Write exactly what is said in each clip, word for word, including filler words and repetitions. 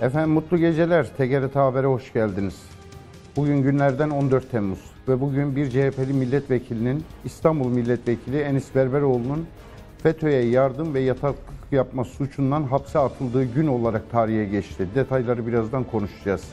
Efendim mutlu geceler. T G R T Haber'e hoş geldiniz. Bugün günlerden on dört Temmuz ve bugün bir C H P'li milletvekilinin, İstanbul Milletvekili Enis Berberoğlu'nun FETÖ'ye yardım ve yataklık yapma suçundan hapse atıldığı gün olarak tarihe geçti. Detayları birazdan konuşacağız.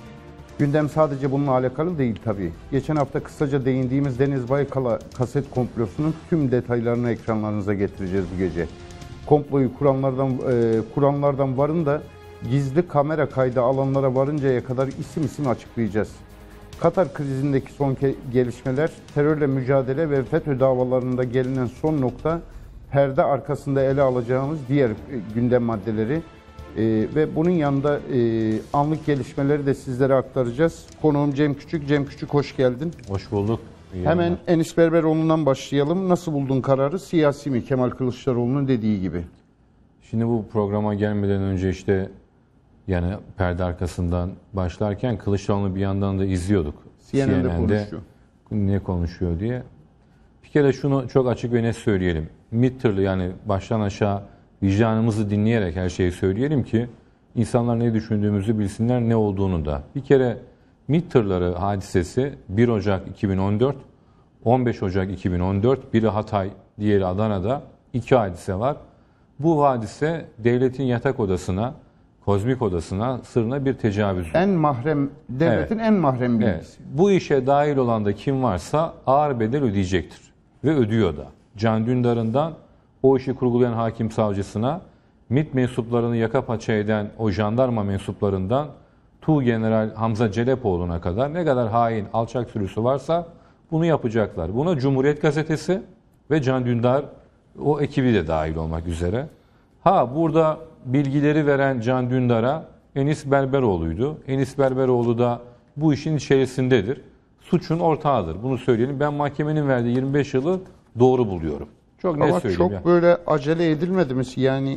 Gündem sadece bununla alakalı değil tabii. Geçen hafta kısaca değindiğimiz Deniz Baykal'a kaset komplosunun tüm detaylarını ekranlarınıza getireceğiz bu gece. Komployu kuranlardan, e, kuranlardan varın da gizli kamera kaydı alanlara varıncaya kadar isim isim açıklayacağız. Katar krizindeki son gelişmeler, terörle mücadele ve FETÖ davalarında gelinen son nokta, perde arkasında ele alacağımız diğer gündem maddeleri ee, ve bunun yanında e, anlık gelişmeleri de sizlere aktaracağız. Konuğum Cem Küçük. Cem Küçük hoş geldin. Hoş bulduk. İyi Hemen yanlar. Enis Berberoğlu'ndan başlayalım. Nasıl buldun kararı? Siyasi mi? Kemal Kılıçdaroğlu'nun dediği gibi. Şimdi bu programa gelmeden önce işte yani perde arkasından başlarken Kılıçdaroğlu'nu bir yandan da izliyorduk. C N N'de konuşuyor. Ne konuşuyor diye. Bir kere şunu çok açık ve net söyleyelim. MİT yani baştan aşağı vicdanımızı dinleyerek her şeyi söyleyelim ki insanlar ne düşündüğümüzü bilsinler, ne olduğunu da. Bir kere MİT tırları hadisesi bir Ocak iki bin on dört, on beş Ocak iki bin on dört, biri Hatay, diğeri Adana'da iki hadise var. Bu hadise devletin yatak odasına, kozmik odasına, sırrına bir tecavüz. En mahrem, devletin evet. en mahrem bilgisi. Evet. Bu işe dahil olan da kim varsa ağır bedel ödeyecektir. Ve ödüyor da. Can Dündar'ından o işi kurgulayan hakim savcısına, MİT mensuplarını yaka paça eden o jandarma mensuplarından Tuğgeneral Hamza Celepoğlu'na kadar ne kadar hain, alçak sürüsü varsa bunu yapacaklar. Buna Cumhuriyet Gazetesi ve Can Dündar, o ekibi de dahil olmak üzere. Ha burada bilgileri veren Can Dündar'a Enis Berberoğlu'ydu. Enis Berberoğlu da bu işin içerisindedir. Suçun ortağıdır. Bunu söyleyelim. Ben mahkemenin verdiği yirmi beş yılı doğru buluyorum. Çok net Ama söyleyeyim. çok yani. böyle acele edilmedi mi? Yani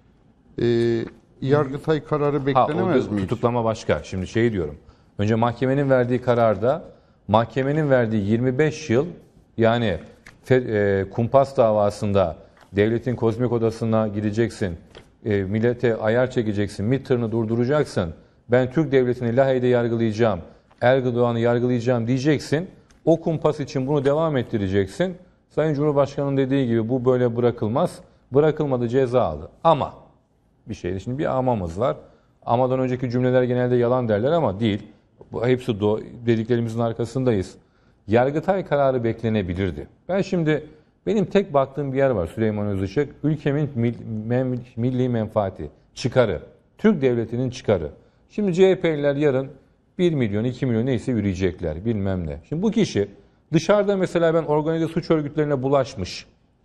e, Yargıtay kararı beklenemez ha, mi? Tutuklama başka. Şimdi şey diyorum. Önce mahkemenin verdiği kararda mahkemenin verdiği yirmi beş yıl yani e, kumpas davasında devletin kozmik odasına gideceksin. E, millete ayar çekeceksin. MİT tırını durduracaksın. Ben Türk devletini Lahey'de yargılayacağım. Erdoğan'ı yargılayacağım diyeceksin. O kumpas için bunu devam ettireceksin. Sayın Cumhurbaşkanı'nın dediği gibi bu böyle bırakılmaz. Bırakılmadı, ceza aldı. Ama bir şeydi. Şimdi bir amamız var. Amadan önceki cümleler genelde yalan derler ama değil. Bu hepsi do- dediklerimizin arkasındayız. Yargıtay kararı beklenebilirdi. Ben şimdi benim tek baktığım bir yer var Süleyman Özışık. Ülkemin mil- milli menfaati, çıkarı. Türk devletinin çıkarı. Şimdi C H P'liler yarın bir milyon, iki milyon neyse yürüyecekler bilmem ne. Şimdi bu kişi dışarıda mesela ben organize suç örgütlerine bulaşmış,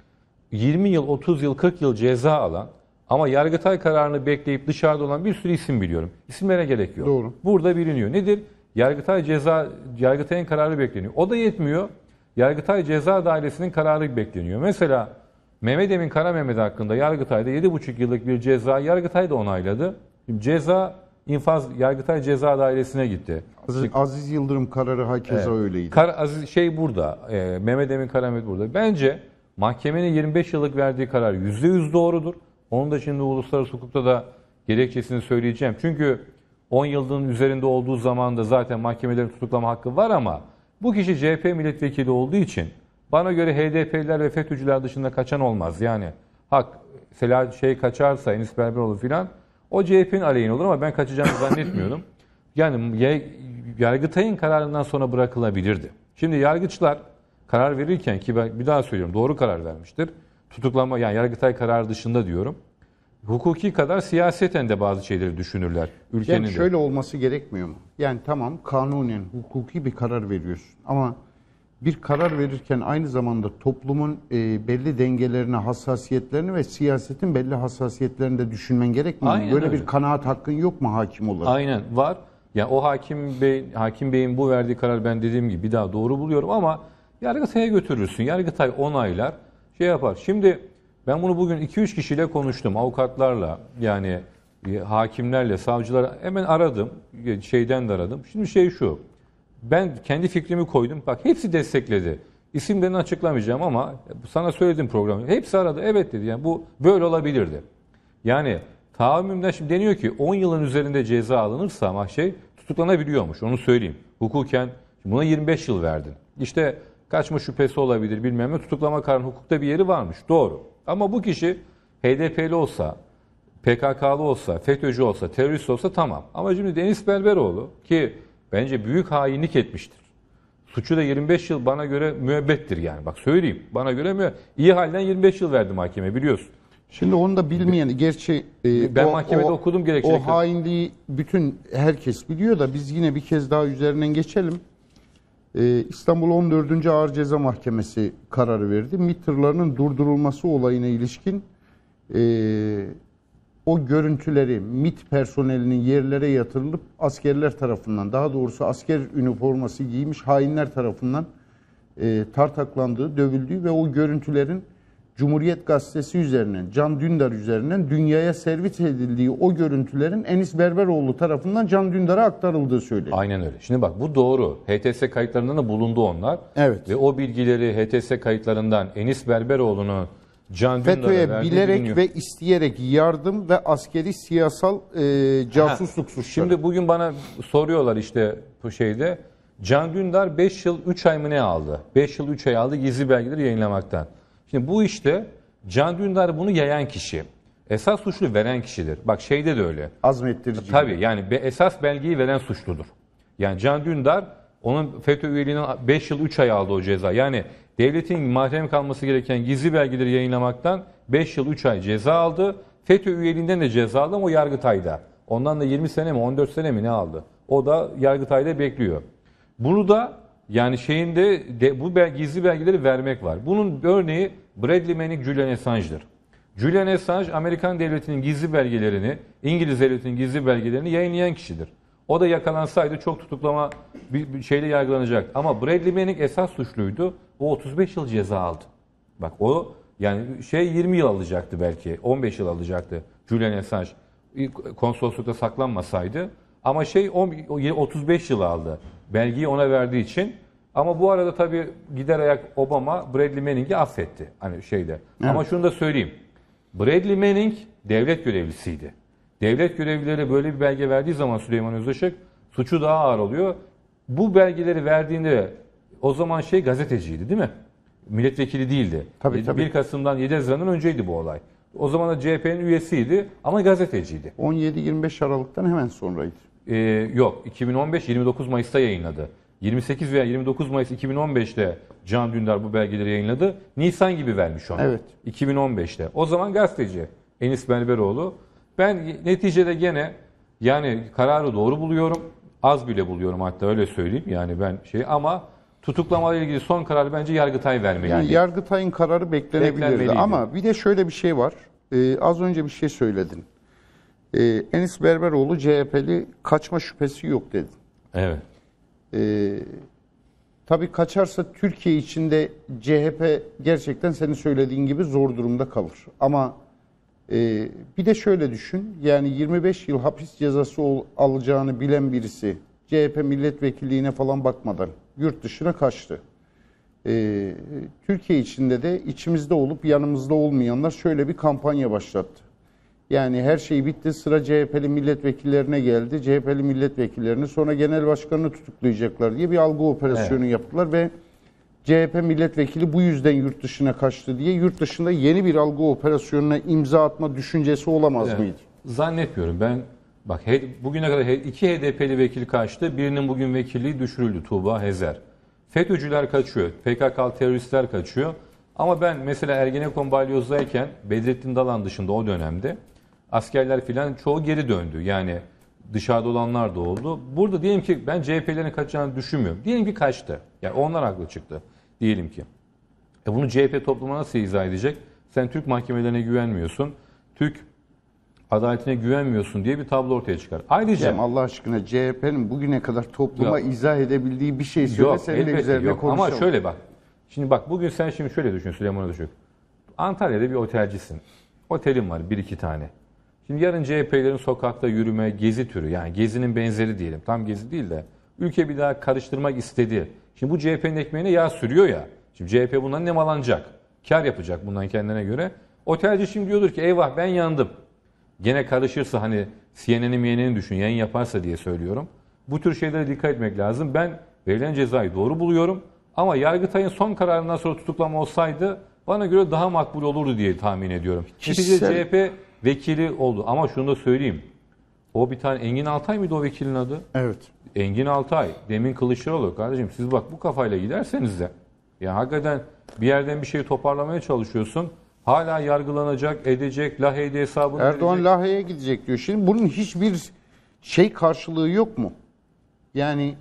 yirmi yıl, otuz yıl, kırk yıl ceza alan ama Yargıtay kararını bekleyip dışarıda olan bir sürü isim biliyorum. İsimlere gerek yok. Doğru. Burada biliniyor. Nedir? Yargıtay ceza, Yargıtay'ın kararı bekleniyor. O da yetmiyor. Yargıtay Ceza Dairesi'nin kararı bekleniyor. Mesela Mehmet Emin Kara Mehmet hakkında Yargıtay'da yedi buçuk yıllık bir ceza Yargıtay da onayladı. Şimdi ceza infaz Yargıtay Ceza Dairesi'ne gitti. Aziz, Aziz Yıldırım kararı hakeza evet. öyleydi. Kar, Aziz şey burada. E, Mehmet Emin Kara Mehmet burada. Bence mahkemenin yirmi beş yıllık verdiği karar yüzde yüz doğrudur. Onun da şimdi uluslararası hukukta da gerekçesini söyleyeceğim. Çünkü on yılın üzerinde olduğu zaman da zaten mahkemelerin tutuklama hakkı var ama bu kişi C H P milletvekili olduğu için bana göre H D P'liler ve FETÖ'cüler dışında kaçan olmaz. Yani hak Selahat şey kaçarsa Enis Berberoğlu filan o C H P'nin aleyhine olur ama ben kaçacağını zannetmiyorum. Yani Yargıtay'ın kararından sonra bırakılabilirdi. Şimdi yargıçlar karar verirken ki ben bir daha söylüyorum doğru karar vermiştir. Tutuklama yani Yargıtay kararı dışında diyorum. Hukuki kadar siyaseten de bazı şeyleri düşünürler. Ülkenin yani şöyle de. olması gerekmiyor mu? Yani tamam kanunen, hukuki bir karar veriyorsun ama bir karar verirken aynı zamanda toplumun e, belli dengelerini, hassasiyetlerini ve siyasetin belli hassasiyetlerini de düşünmen gerekmiyor mu? Böyle öyle. Bir kanaat hakkın yok mu hakim olarak? Aynen var. Yani o hakim bey, hakim beyin bu verdiği karar ben dediğim gibi bir daha doğru buluyorum ama Yargıtay'a götürürsün. Yargıtay onaylar, şey yapar. Şimdi ben bunu bugün iki üç kişiyle konuştum. Avukatlarla yani hakimlerle, savcılara hemen aradım. Şeyden de aradım. Şimdi şey şu. Ben kendi fikrimi koydum. Bak hepsi destekledi. İsimlerini açıklamayacağım ama sana söyledim programı. Hepsi aradı. Evet dedi. Yani bu böyle olabilirdi. Yani Tahammümden şimdi deniyor ki on yılın üzerinde ceza alınırsa ama şey tutuklanabiliyormuş. Onu söyleyeyim. Hukuken buna yirmi beş yıl verdin. İşte kaçma şüphesi olabilir bilmem ne. Tutuklama kararının hukukta bir yeri varmış. Doğru. Ama bu kişi H D P'li olsa, P K K'lı olsa, FETÖ'cü olsa, terörist olsa tamam. Ama şimdi Enis Berberoğlu ki bence büyük hainlik etmiştir. Suçu da yirmi beş yıl bana göre müebbettir yani. Bak söyleyeyim. Bana göre müebbet. İyi halden yirmi beş yıl verdi mahkeme biliyorsun. Şimdi onu da bilmeyen, gerçi e, Ben o, mahkemede o, okudum gerekçeleri. O hainliği bütün herkes biliyor da biz yine bir kez daha üzerinden geçelim. Ee, İstanbul on dördüncü Ağır Ceza Mahkemesi kararı verdi. MİT tırlarının durdurulması olayına ilişkin e, o görüntüleri MİT personelinin yerlere yatırılıp askerler tarafından, daha doğrusu asker üniforması giymiş hainler tarafından e, tartaklandığı, dövüldüğü ve o görüntülerin Cumhuriyet Gazetesi üzerinden, Can Dündar üzerinden dünyaya servis edildiği o görüntülerin Enis Berberoğlu tarafından Can Dündar'a aktarıldığı söyleniyor. Aynen öyle. Şimdi bak bu doğru. H T S kayıtlarından da bulundu onlar. Evet. Ve o bilgileri H T S kayıtlarından Enis Berberoğlu'nu Can Dündar'a FETÖ'ye verdiği bilerek biliniyor. ve isteyerek yardım ve askeri siyasal e, casusluk suçları. Şimdi bugün bana soruyorlar işte bu şeyde. Can Dündar beş yıl üç ay mı ne aldı? beş yıl üç ay aldı gizli belgeleri yayınlamaktan. Şimdi bu işte Can Dündar bunu yayan kişi. Esas suçlu veren kişidir. Bak şeyde de öyle. Azmettirici. Tabii yani be, esas belgeyi veren suçludur. Yani Can Dündar onun FETÖ üyeliğinden beş yıl üç ay aldı o ceza. Yani devletin mahrem kalması gereken gizli belgeleri yayınlamaktan beş yıl üç ay ceza aldı. FETÖ üyeliğinden de ceza aldı ama o Yargıtay'da. Ondan da yirmi sene mi on dört sene mi ne aldı? O da Yargıtay'da bekliyor. Bunu da yani şeyinde de, bu bel, gizli belgeleri vermek var. Bunun örneği Bradley Manning, Julian Assange'dır. Julian Assange Amerikan devletinin gizli belgelerini, İngiliz devletinin gizli belgelerini yayınlayan kişidir. O da yakalansaydı çok tutuklama bir, bir şeyle yargılanacak. Ama Bradley Manning esas suçluydu. O otuz beş yıl ceza aldı. Bak o yani şey yirmi yıl alacaktı belki. on beş yıl alacaktı Julian Assange. Konsoloslukta saklanmasaydı. Ama şey otuz beş yıl aldı. Belgeyi ona verdiği için. Ama bu arada tabii gider ayak Obama Bradley Manning'i affetti. Hani şeyde. Evet. Ama şunu da söyleyeyim. Bradley Manning devlet görevlisiydi. Devlet görevlileri böyle bir belge verdiği zaman Süleyman Özışık suçu daha ağır oluyor. Bu belgeleri verdiğinde o zaman şey gazeteciydi değil mi? Milletvekili değildi. Tabii, tabii. bir Kasım'dan yedi Haziran'dan önceydi bu olay. O zaman da C H P'nin üyesiydi ama gazeteciydi. on yedi yirmi beş Aralık'tan hemen sonraydı. Ee, yok iki bin on beş yirmi dokuz Mayıs'ta yayınladı. yirmi sekiz veya yirmi dokuz Mayıs iki bin on beşte Can Dündar bu belgeleri yayınladı. Nisan gibi vermiş onu. Evet. iki bin on beşte. O zaman gazeteci Enis Berberoğlu. Ben neticede gene yani kararı doğru buluyorum. Az bile buluyorum hatta öyle söyleyeyim. Yani ben şey ama tutuklamayla ilgili son kararı bence Yargıtay vermeliydi. Yani Yargıtay'ın kararı beklenebilirdi. Beklenmeliydi. Ama bir de şöyle bir şey var. Ee, az önce bir şey söyledin. Ee, Enis Berberoğlu C H P'li, kaçma şüphesi yok dedin. Evet. Ee, tabii kaçarsa Türkiye içinde C H P gerçekten senin söylediğin gibi zor durumda kalır. Ama e, bir de şöyle düşün. Yani yirmi beş yıl hapis cezası ol, alacağını bilen birisi C H P milletvekilliğine falan bakmadan yurt dışına kaçtı. Ee, Türkiye içinde de içimizde olup yanımızda olmayanlar şöyle bir kampanya başlattı. Yani her şey bitti, sıra C H P'li milletvekillerine geldi. C H P'li milletvekillerini sonra genel başkanını tutuklayacaklar diye bir algı operasyonu evet. yaptılar ve C H P milletvekili bu yüzden yurt dışına kaçtı diye yurt dışında yeni bir algı operasyonuna imza atma düşüncesi olamaz evet. mıydı? Zannetmiyorum. Ben bak bugüne kadar iki H D P'li vekil kaçtı. Birinin bugün vekilliği düşürüldü, Tuğba Hezer. FETÖ'cüler kaçıyor, P K K'lı teröristler kaçıyor. Ama ben mesela Ergenekon balyozdayken Bedrettin Dalan dışında o dönemde askerler filan çoğu geri döndü. Yani dışarıda olanlar da oldu. Burada diyelim ki ben C H P'lerin kaçacağını düşünmüyorum. Diyelim ki kaçtı. Yani onlar haklı çıktı. Diyelim ki. E bunu C H P topluma nasıl izah edecek? Sen Türk mahkemelerine güvenmiyorsun. Türk adaletine güvenmiyorsun diye bir tablo ortaya çıkar. Ayrıca yani Allah aşkına C H P'nin bugüne kadar topluma yok, izah edebildiği bir şey söyle, seninle üzerine yok. Konuşalım. Ama şöyle bak. Şimdi bak bugün sen şimdi şöyle düşün Süleyman Özışık. Antalya'da bir otelcisin. Otelin var bir iki tane. Şimdi yarın C H P'lerin sokakta yürüme, gezi türü yani gezinin benzeri diyelim. Tam gezi değil de ülke bir daha karıştırmak istedi. Şimdi bu C H P'nin ekmeğine yağ sürüyor ya. Şimdi C H P bundan nemalanacak. Kar yapacak bundan kendine göre. Otelci şimdi diyordur ki eyvah ben yandım. gene karışırsa hani C N N'i M N N'i düşün yayın yaparsa diye söylüyorum. Bu tür şeylere dikkat etmek lazım. Ben verilen cezayı doğru buluyorum ama Yargıtay'ın son kararından sonra tutuklama olsaydı bana göre daha makbul olurdu diye tahmin ediyorum. Neticede Kişisel... C H P vekili oldu ama şunu da söyleyeyim. O bir tane Engin Altay mıydı o vekilin adı? Evet. Engin Altay, demin Kılıçdaroğlu. Kardeşim siz bak bu kafayla giderseniz de ya hakikaten bir yerden bir şeyi toparlamaya çalışıyorsun. Hala yargılanacak, edecek, laheyde hesabını Erdoğan verecek. laheye gidecek diyor. Şimdi bunun hiçbir şey karşılığı yok mu? Yani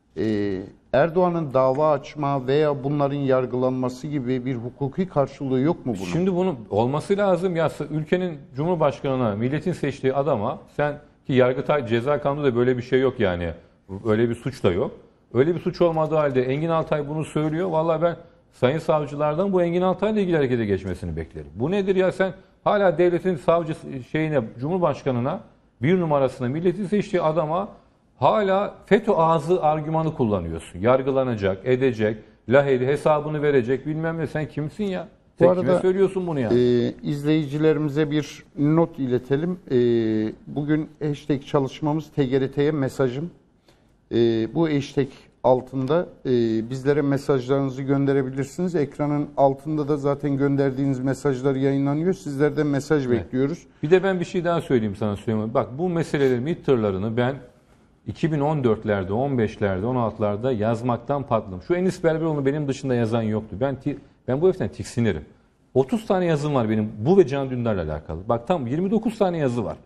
e, Erdoğan'ın dava açma veya bunların yargılanması gibi bir hukuki karşılığı yok mu bunun? Şimdi bunun olması lazım. Ya ülkenin Cumhurbaşkanı'na, milletin seçtiği adama sen ki Yargıtay Ceza Kanunu'da böyle bir şey yok yani. Öyle bir suç da yok. Öyle bir suç olmadığı halde Engin Altay bunu söylüyor. Vallahi ben sayın savcılardan bu Engin Altay'la ilgili harekete geçmesini beklerim. Bu nedir ya sen hala devletin savcısı şeyine, Cumhurbaşkanı'na bir numarasına milletin seçtiği adama hala FETÖ ağzı argümanı kullanıyorsun. Yargılanacak, edecek, laheyli hesabını verecek bilmem ne. Sen kimsin ya? Sen Bu kime arada söylüyorsun bunu ya? E, izleyicilerimize bir not iletelim. E, bugün hashtag çalışmamız T G R T'ye mesajım. E, bu hashtag altında e, bizlere mesajlarınızı gönderebilirsiniz. Ekranın altında da zaten gönderdiğiniz mesajlar yayınlanıyor. Sizlerden mesaj Evet. bekliyoruz. Bir de ben bir şey daha söyleyeyim sana Süleyman. Bak bu meselelerin mid tırlarını ben iki bin on dörtlerde, on beşlerde, on altılarda yazmaktan patladım. Şu Enis Berberoğlu benim dışında yazan yoktu. Ben ti, ben bu heriften tiksinirim. otuz tane yazım var benim bu ve Can Dündar'la alakalı. Bak tam yirmi dokuz tane yazı var.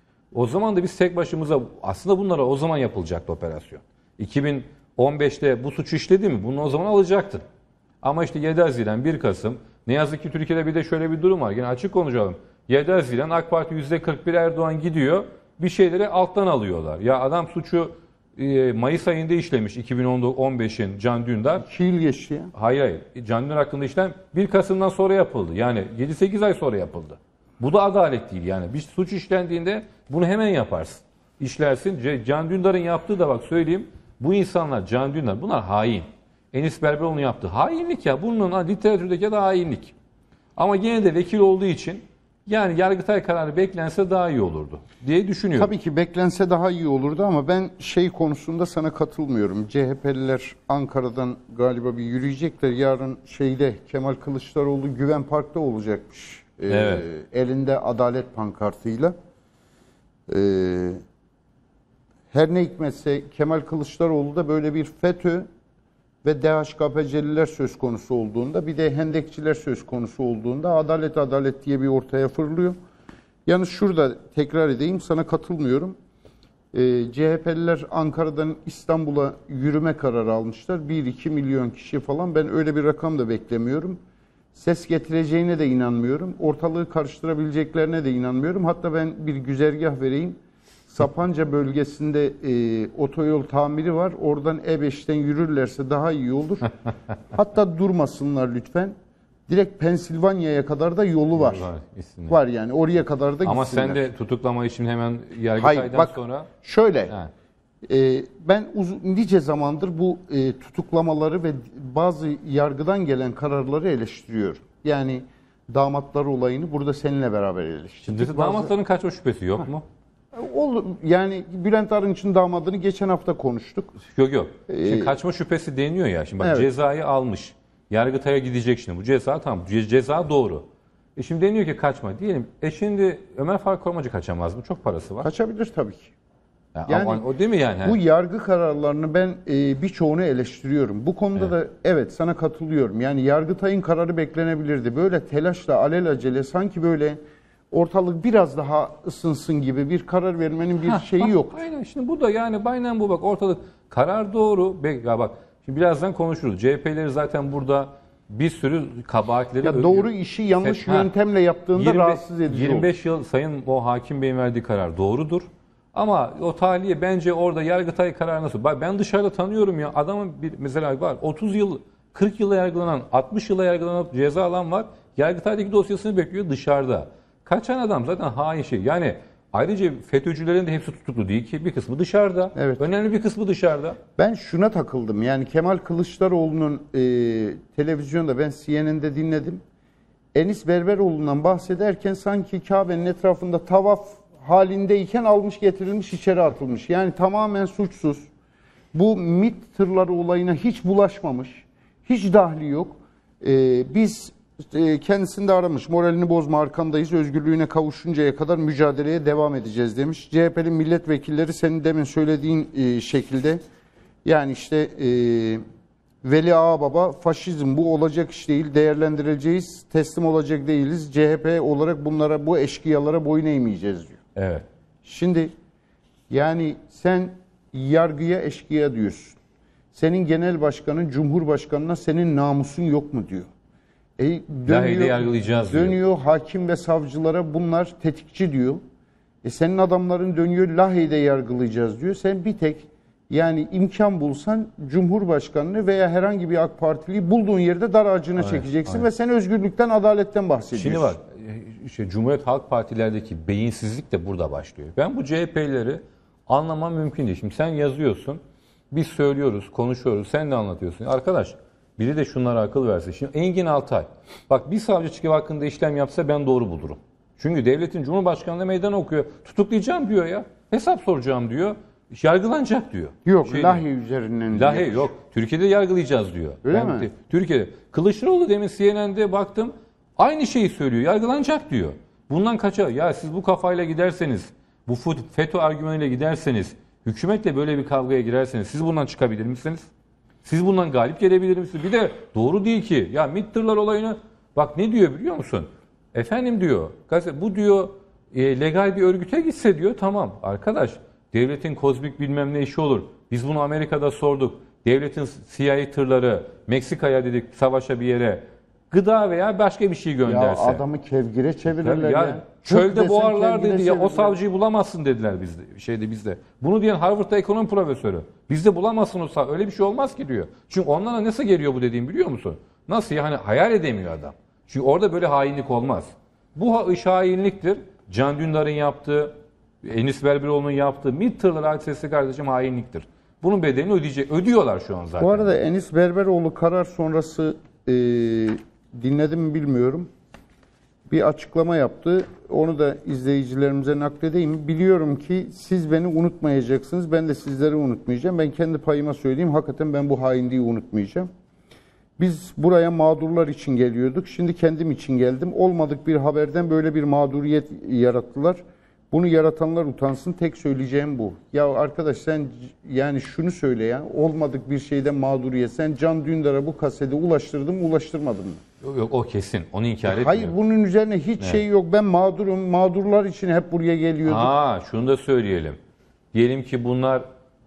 O zaman da biz tek başımıza aslında bunlara o zaman yapılacaktı operasyon. iki bin on beşte bu suçu işledi mi? Bunu o zaman alacaktın. Ama işte yedi Haziran, bir Kasım. Ne yazık ki Türkiye'de bir de şöyle bir durum var. Yine açık konuşalım. yedi Haziran AK Parti yüzde kırk bir Erdoğan gidiyor. Bir şeyleri alttan alıyorlar. Ya adam suçu e, Mayıs ayında işlemiş iki bin on beşin Can Dündar. iki yıl geçti ya. Hayır hayır. Can Dündar hakkında işlem bir Kasım'dan sonra yapıldı. Yani yedi sekiz ay sonra yapıldı. Bu da adalet değil yani. Bir suç işlendiğinde bunu hemen yaparsın. İşlersin. Can Dündar'ın yaptığı da bak söyleyeyim. Bu insanlar Can Dündar bunlar hain. Enis Berberoğlu'nun yaptığı hainlik ya. Bunun literatürdeki de hainlik. Ama yine de vekil olduğu için yani Yargıtay kararı beklense daha iyi olurdu diye düşünüyorum. Tabii ki beklense daha iyi olurdu ama ben şey konusunda sana katılmıyorum. C H P'liler Ankara'dan galiba bir yürüyecekler. Yarın şeyde Kemal Kılıçdaroğlu Güven Park'ta olacakmış. Ee, Evet. Elinde adalet pankartıyla. Ee, her ne hikmetse Kemal Kılıçdaroğlu da böyle bir FETÖ ve D H K P C'liler söz konusu olduğunda bir de Hendekçiler söz konusu olduğunda adalet adalet diye bir ortaya fırlıyor. Yalnız şurada tekrar edeyim sana katılmıyorum. Ee, C H P'liler Ankara'dan İstanbul'a yürüme kararı almışlar. bir iki milyon kişi falan. Ben öyle bir rakam da beklemiyorum. Ses getireceğine de inanmıyorum. Ortalığı karıştırabileceklerine de inanmıyorum. Hatta ben bir güzergah vereyim. Sapanca bölgesinde e, otoyol tamiri var. Oradan E beşten yürürlerse daha iyi olur. Hatta durmasınlar lütfen. Direkt Pensilvanya'ya kadar da yolu var. Var, var yani oraya kadar da gitsinler. Ama sen de tutuklama için hemen Yargıtay'dan Hayır, bak, sonra... Şöyle, Ha. e, ben uzun, nice zamandır bu e, tutuklamaları ve bazı yargıdan gelen kararları eleştiriyorum. Yani damatlar olayını burada seninle beraber eleştiriyorum. Şimdi damatların kaçma şüphesi yok mu? Ol, yani Bülent Arınç'ın damadını geçen hafta konuştuk. Yok yok. Ee, Şimdi kaçma şüphesi deniyor ya. Şimdi bak evet. cezayı almış. Yargıtay'a gidecek şimdi. Bu ceza tamam. Ce- Ceza doğru. E şimdi deniyor ki kaçma. Diyelim. E şimdi Ömer Faruk Korumacı kaçamaz mı? Çok parası var. Kaçabilir tabii ki. Ya Yani ama o değil mi yani? Bu yargı kararlarını ben e, birçoğunu eleştiriyorum. Bu konuda evet. da evet sana katılıyorum. Yani Yargıtay'ın kararı beklenebilirdi. Böyle telaşla alelacele sanki böyle ortalık biraz daha ısınsın gibi bir karar vermenin bir Ha, şeyi bak, yok. Aynen şimdi bu da yani aynen bu bak ortalık karar doğru. Be, ya bak şimdi birazdan konuşuruz. C H P'leri zaten burada bir sürü kabahatleri... Ya doğru işi yanlış Ha, yöntemle yaptığında yirmi rahatsız edici yirmi beş olur. yıl sayın o hakim beyin verdiği karar doğrudur. Ama o tahliye bence orada Yargıtay kararı nasıl? Bak ben dışarıda tanıyorum ya adamın bir mesela var otuz yıl kırk yıla yargılanan altmış yıla yargılanan ceza alan var. Yargıtay'daki dosyasını bekliyor dışarıda. Kaçan adam zaten hain şey. Yani ayrıca FETÖ'cülerin de hepsi tutuklu değil ki. Bir kısmı dışarıda. Evet. Önemli bir kısmı dışarıda. Ben şuna takıldım. Yani Kemal Kılıçdaroğlu'nun e, televizyonda ben C N N'de dinledim. Enis Berberoğlu'ndan bahsederken sanki Kabe'nin etrafında tavaf halindeyken almış getirilmiş içeri atılmış. Yani tamamen suçsuz. Bu MİT tırları olayına hiç bulaşmamış. Hiç dahli yok. Ee, biz e, kendisini de aramış. Moralini bozma, arkandayız. Özgürlüğüne kavuşuncaya kadar mücadeleye devam edeceğiz demiş. C H P'li milletvekilleri senin demin söylediğin e, şekilde, yani işte e, Veli Ağababa faşizm bu olacak iş değil, değerlendireceğiz, teslim olacak değiliz. C H P olarak bunlara, bu eşkıyalara boyun eğmeyeceğiz diyor. Evet. Şimdi yani sen yargıya eşkıya diyorsun. Senin genel başkanın Cumhurbaşkanına senin namusun yok mu diyor. E, Lahey'de yargılayacağız diyor. Dönüyor hakim ve savcılara, bunlar tetikçi diyor. E senin adamların dönüyor Lahey'de yargılayacağız diyor. Sen bir tek yani imkan bulsan Cumhurbaşkanını veya herhangi bir AK Partiliyi bulduğun yerde dar ağacına Evet, çekeceksin aynen. ve sen özgürlükten, adaletten bahsediyorsun. Şimdi bak, işte Cumhuriyet Halk Partilerdeki beyinsizlik de burada başlıyor. Ben bu C H P'lileri anlamam mümkün değil. Şimdi sen yazıyorsun, biz söylüyoruz, konuşuyoruz, sen de anlatıyorsun. Arkadaş, biri de şunlara akıl versin. Şimdi Engin Altay, bak bir savcı çıkıp hakkında işlem yapsa ben doğru bulurum. Çünkü devletin Cumhurbaşkanlığı meydan okuyor. Tutuklayacağım diyor ya, hesap soracağım diyor. Yargılanacak diyor. Yok, şey Lahey üzerinden. Lahey yok. Türkiye'de yargılayacağız diyor. Öyle Ben, mi? Türkiye'de. Kılıçdaroğlu demin C N N'de baktım. Aynı şeyi söylüyor. Yargılanacak diyor. Bundan kaça? Ya siz bu kafayla giderseniz, bu FETÖ argümanıyla giderseniz, hükümetle böyle bir kavgaya girerseniz siz bundan çıkabilir misiniz? Siz bundan galip gelebilir misiniz? Bir de doğru değil ki. Ya MİT tırlar olayını bak ne diyor biliyor musun? Efendim diyor. Bu diyor e, legal bir örgüte gitse diyor tamam. Arkadaş devletin kozmik bilmem ne işi olur. Biz bunu Amerika'da sorduk. Devletin C I A tırları Meksika'ya dedik savaşa bir yere gıda veya başka bir şey gönderse. Ya adamı kevgire çevirirler ya. ya. ya. Çölde boğarlar dedi ya çevirirler. o savcıyı bulamazsın dediler bizde şeyde bizde. Bunu diyen Harvard'da ekonomi profesörü. Bizde bulamazsın o savcı. Öyle bir şey olmaz ki diyor. Çünkü onlara nasıl geliyor bu dediğim biliyor musun? Nasıl yani hayal edemiyor adam. Çünkü orada böyle hainlik olmaz. Bu iş hainliktir. Can Dündar'ın yaptığı, Enis Berberoğlu'nun yaptığı MİT tırları hadisesi kardeşim hainliktir. Bunun bedelini ödeyecek. Ödüyorlar şu an zaten. Bu arada Enis Berberoğlu karar sonrası e, dinledim mi bilmiyorum. Bir açıklama yaptı. Onu da izleyicilerimize nakledeyim. Biliyorum ki siz beni unutmayacaksınız. Ben de sizleri unutmayacağım. Ben kendi payıma söyleyeyim. Hakikaten ben bu hainliği unutmayacağım. Biz buraya mağdurlar için geliyorduk. Şimdi kendim için geldim. Olmadık bir haberden böyle bir mağduriyet yarattılar. Bunu yaratanlar utansın. Tek söyleyeceğim bu. Ya arkadaş sen yani şunu söyle ya. Olmadık bir şeyden mağduriyet. Sen Can Dündar'a bu kaseti ulaştırdın mı, ulaştırmadın mı? Yok, yok o kesin. Onu inkar etmiyor. Hayır bunun üzerine hiç evet. şey yok. Ben mağdurum. Mağdurlar için hep buraya geliyordum. Ha şunu da söyleyelim. Diyelim ki bunlar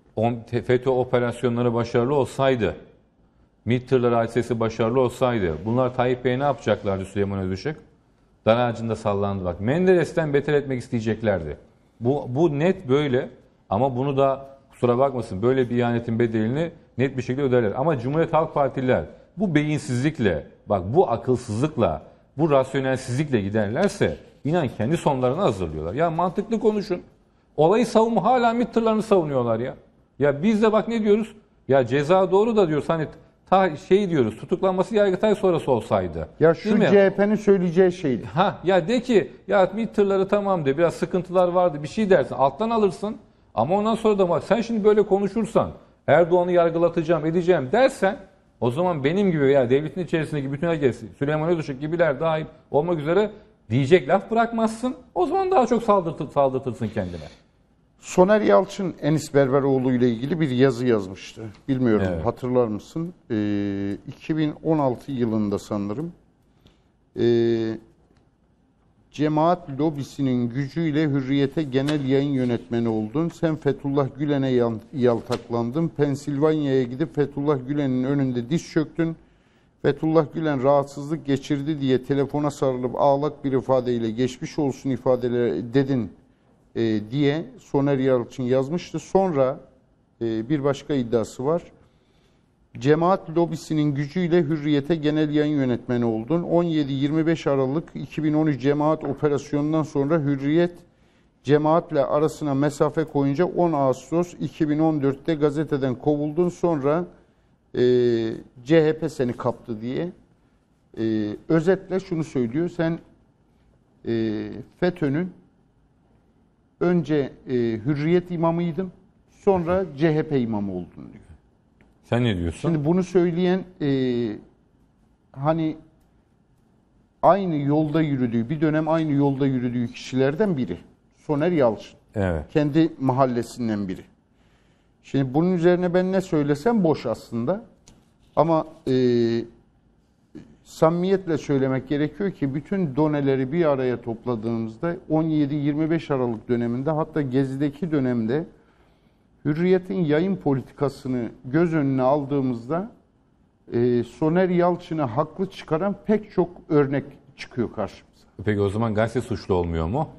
FETÖ operasyonları başarılı olsaydı, MİT tırları hadisesi başarılı olsaydı bunlar Tayyip Bey ne yapacaklardı Süleyman Özışık? Dar ağacında sallandı bak. Menderes'ten beter etmek isteyeceklerdi. Bu, bu net böyle ama bunu da kusura bakmasın böyle bir ihanetin bedelini net bir şekilde öderler. Ama Cumhuriyet Halk Partililer bu beyinsizlikle, bak bu akılsızlıkla, bu rasyonelsizlikle giderlerse inan kendi sonlarını hazırlıyorlar. Ya mantıklı konuşun. Olayı savunma hala MİT tırlarını savunuyorlar ya. Ya biz de bak ne diyoruz? Ya ceza doğru da diyoruz hani ta şey diyoruz tutuklanması Yargıtay sonrası olsaydı. Ya şu C H P'nin söyleyeceği şeydi. Ha ya de ki ya MİT tırları tamam de biraz sıkıntılar vardı bir şey dersin alttan alırsın ama ondan sonra da sen şimdi böyle konuşursan Erdoğan'ı yargılatacağım edeceğim dersen o zaman benim gibi veya devletin içerisindeki bütün herkes Süleyman Özışık gibiler dahil olmak üzere diyecek laf bırakmazsın o zaman daha çok saldırtır, saldırtırsın kendine. Soner Yalçın Enis Berberoğlu ile ilgili bir yazı yazmıştı. Bilmiyorum evet. hatırlar mısın? Ee, iki bin on altı yılında sanırım. Ee, Cemaat lobisinin gücüyle Hürriyet'e genel yayın yönetmeni oldun. Sen Fethullah Gülen'e yaltaklandın. Pensilvanya'ya gidip Fethullah Gülen'in önünde diz çöktün. Fethullah Gülen rahatsızlık geçirdi diye telefona sarılıp ağlak bir ifadeyle geçmiş olsun ifadeleri dedin E, diye Soner Yalçın yazmıştı. Sonra e, bir başka iddiası var. Cemaat lobisinin gücüyle Hürriyet'e genel yayın yönetmeni oldun. on yedi yirmi beş Aralık iki bin on üç Cemaat operasyonundan sonra Hürriyet cemaatle arasına mesafe koyunca on Ağustos iki bin on dört'te gazeteden kovuldun. Sonra e, C H P seni kaptı diye e, özetle şunu söylüyor. Sen e, FETÖ'nün önce e, Hürriyet imamıydın, sonra C H P imamı oldun diyor. Sen ne diyorsun? Şimdi bunu söyleyen e, hani aynı yolda yürüdüğü, bir dönem aynı yolda yürüdüğü kişilerden biri. Soner Yalçın. Evet. Kendi mahallesinden biri. Şimdi bunun üzerine ben ne söylesem boş aslında. Ama e, samimiyetle söylemek gerekiyor ki bütün doneleri bir araya topladığımızda on yedi yirmi beş Aralık döneminde, hatta Gezi'deki dönemde Hürriyet'in yayın politikasını göz önüne aldığımızda e, Soner Yalçın'ı haklı çıkaran pek çok örnek çıkıyor karşımıza. Peki o zaman gazete suçlu olmuyor mu?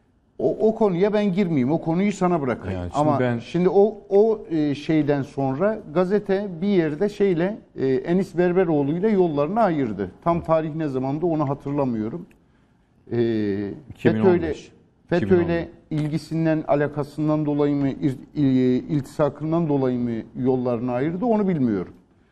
O, o konuya ben girmeyeyim. O konuyu sana bırakayım. Yani şimdi Ama ben... şimdi o o e, şeyden sonra gazete bir yerde şeyle e, Enis Berberoğlu ile yollarını ayırdı. Tam tarih ne zamandı onu hatırlamıyorum. E, FETÖ'yle FETÖ'yle ilgisinden, alakasından dolayı mı, il, il, iltisakından dolayı mı yollarını ayırdı onu bilmiyorum.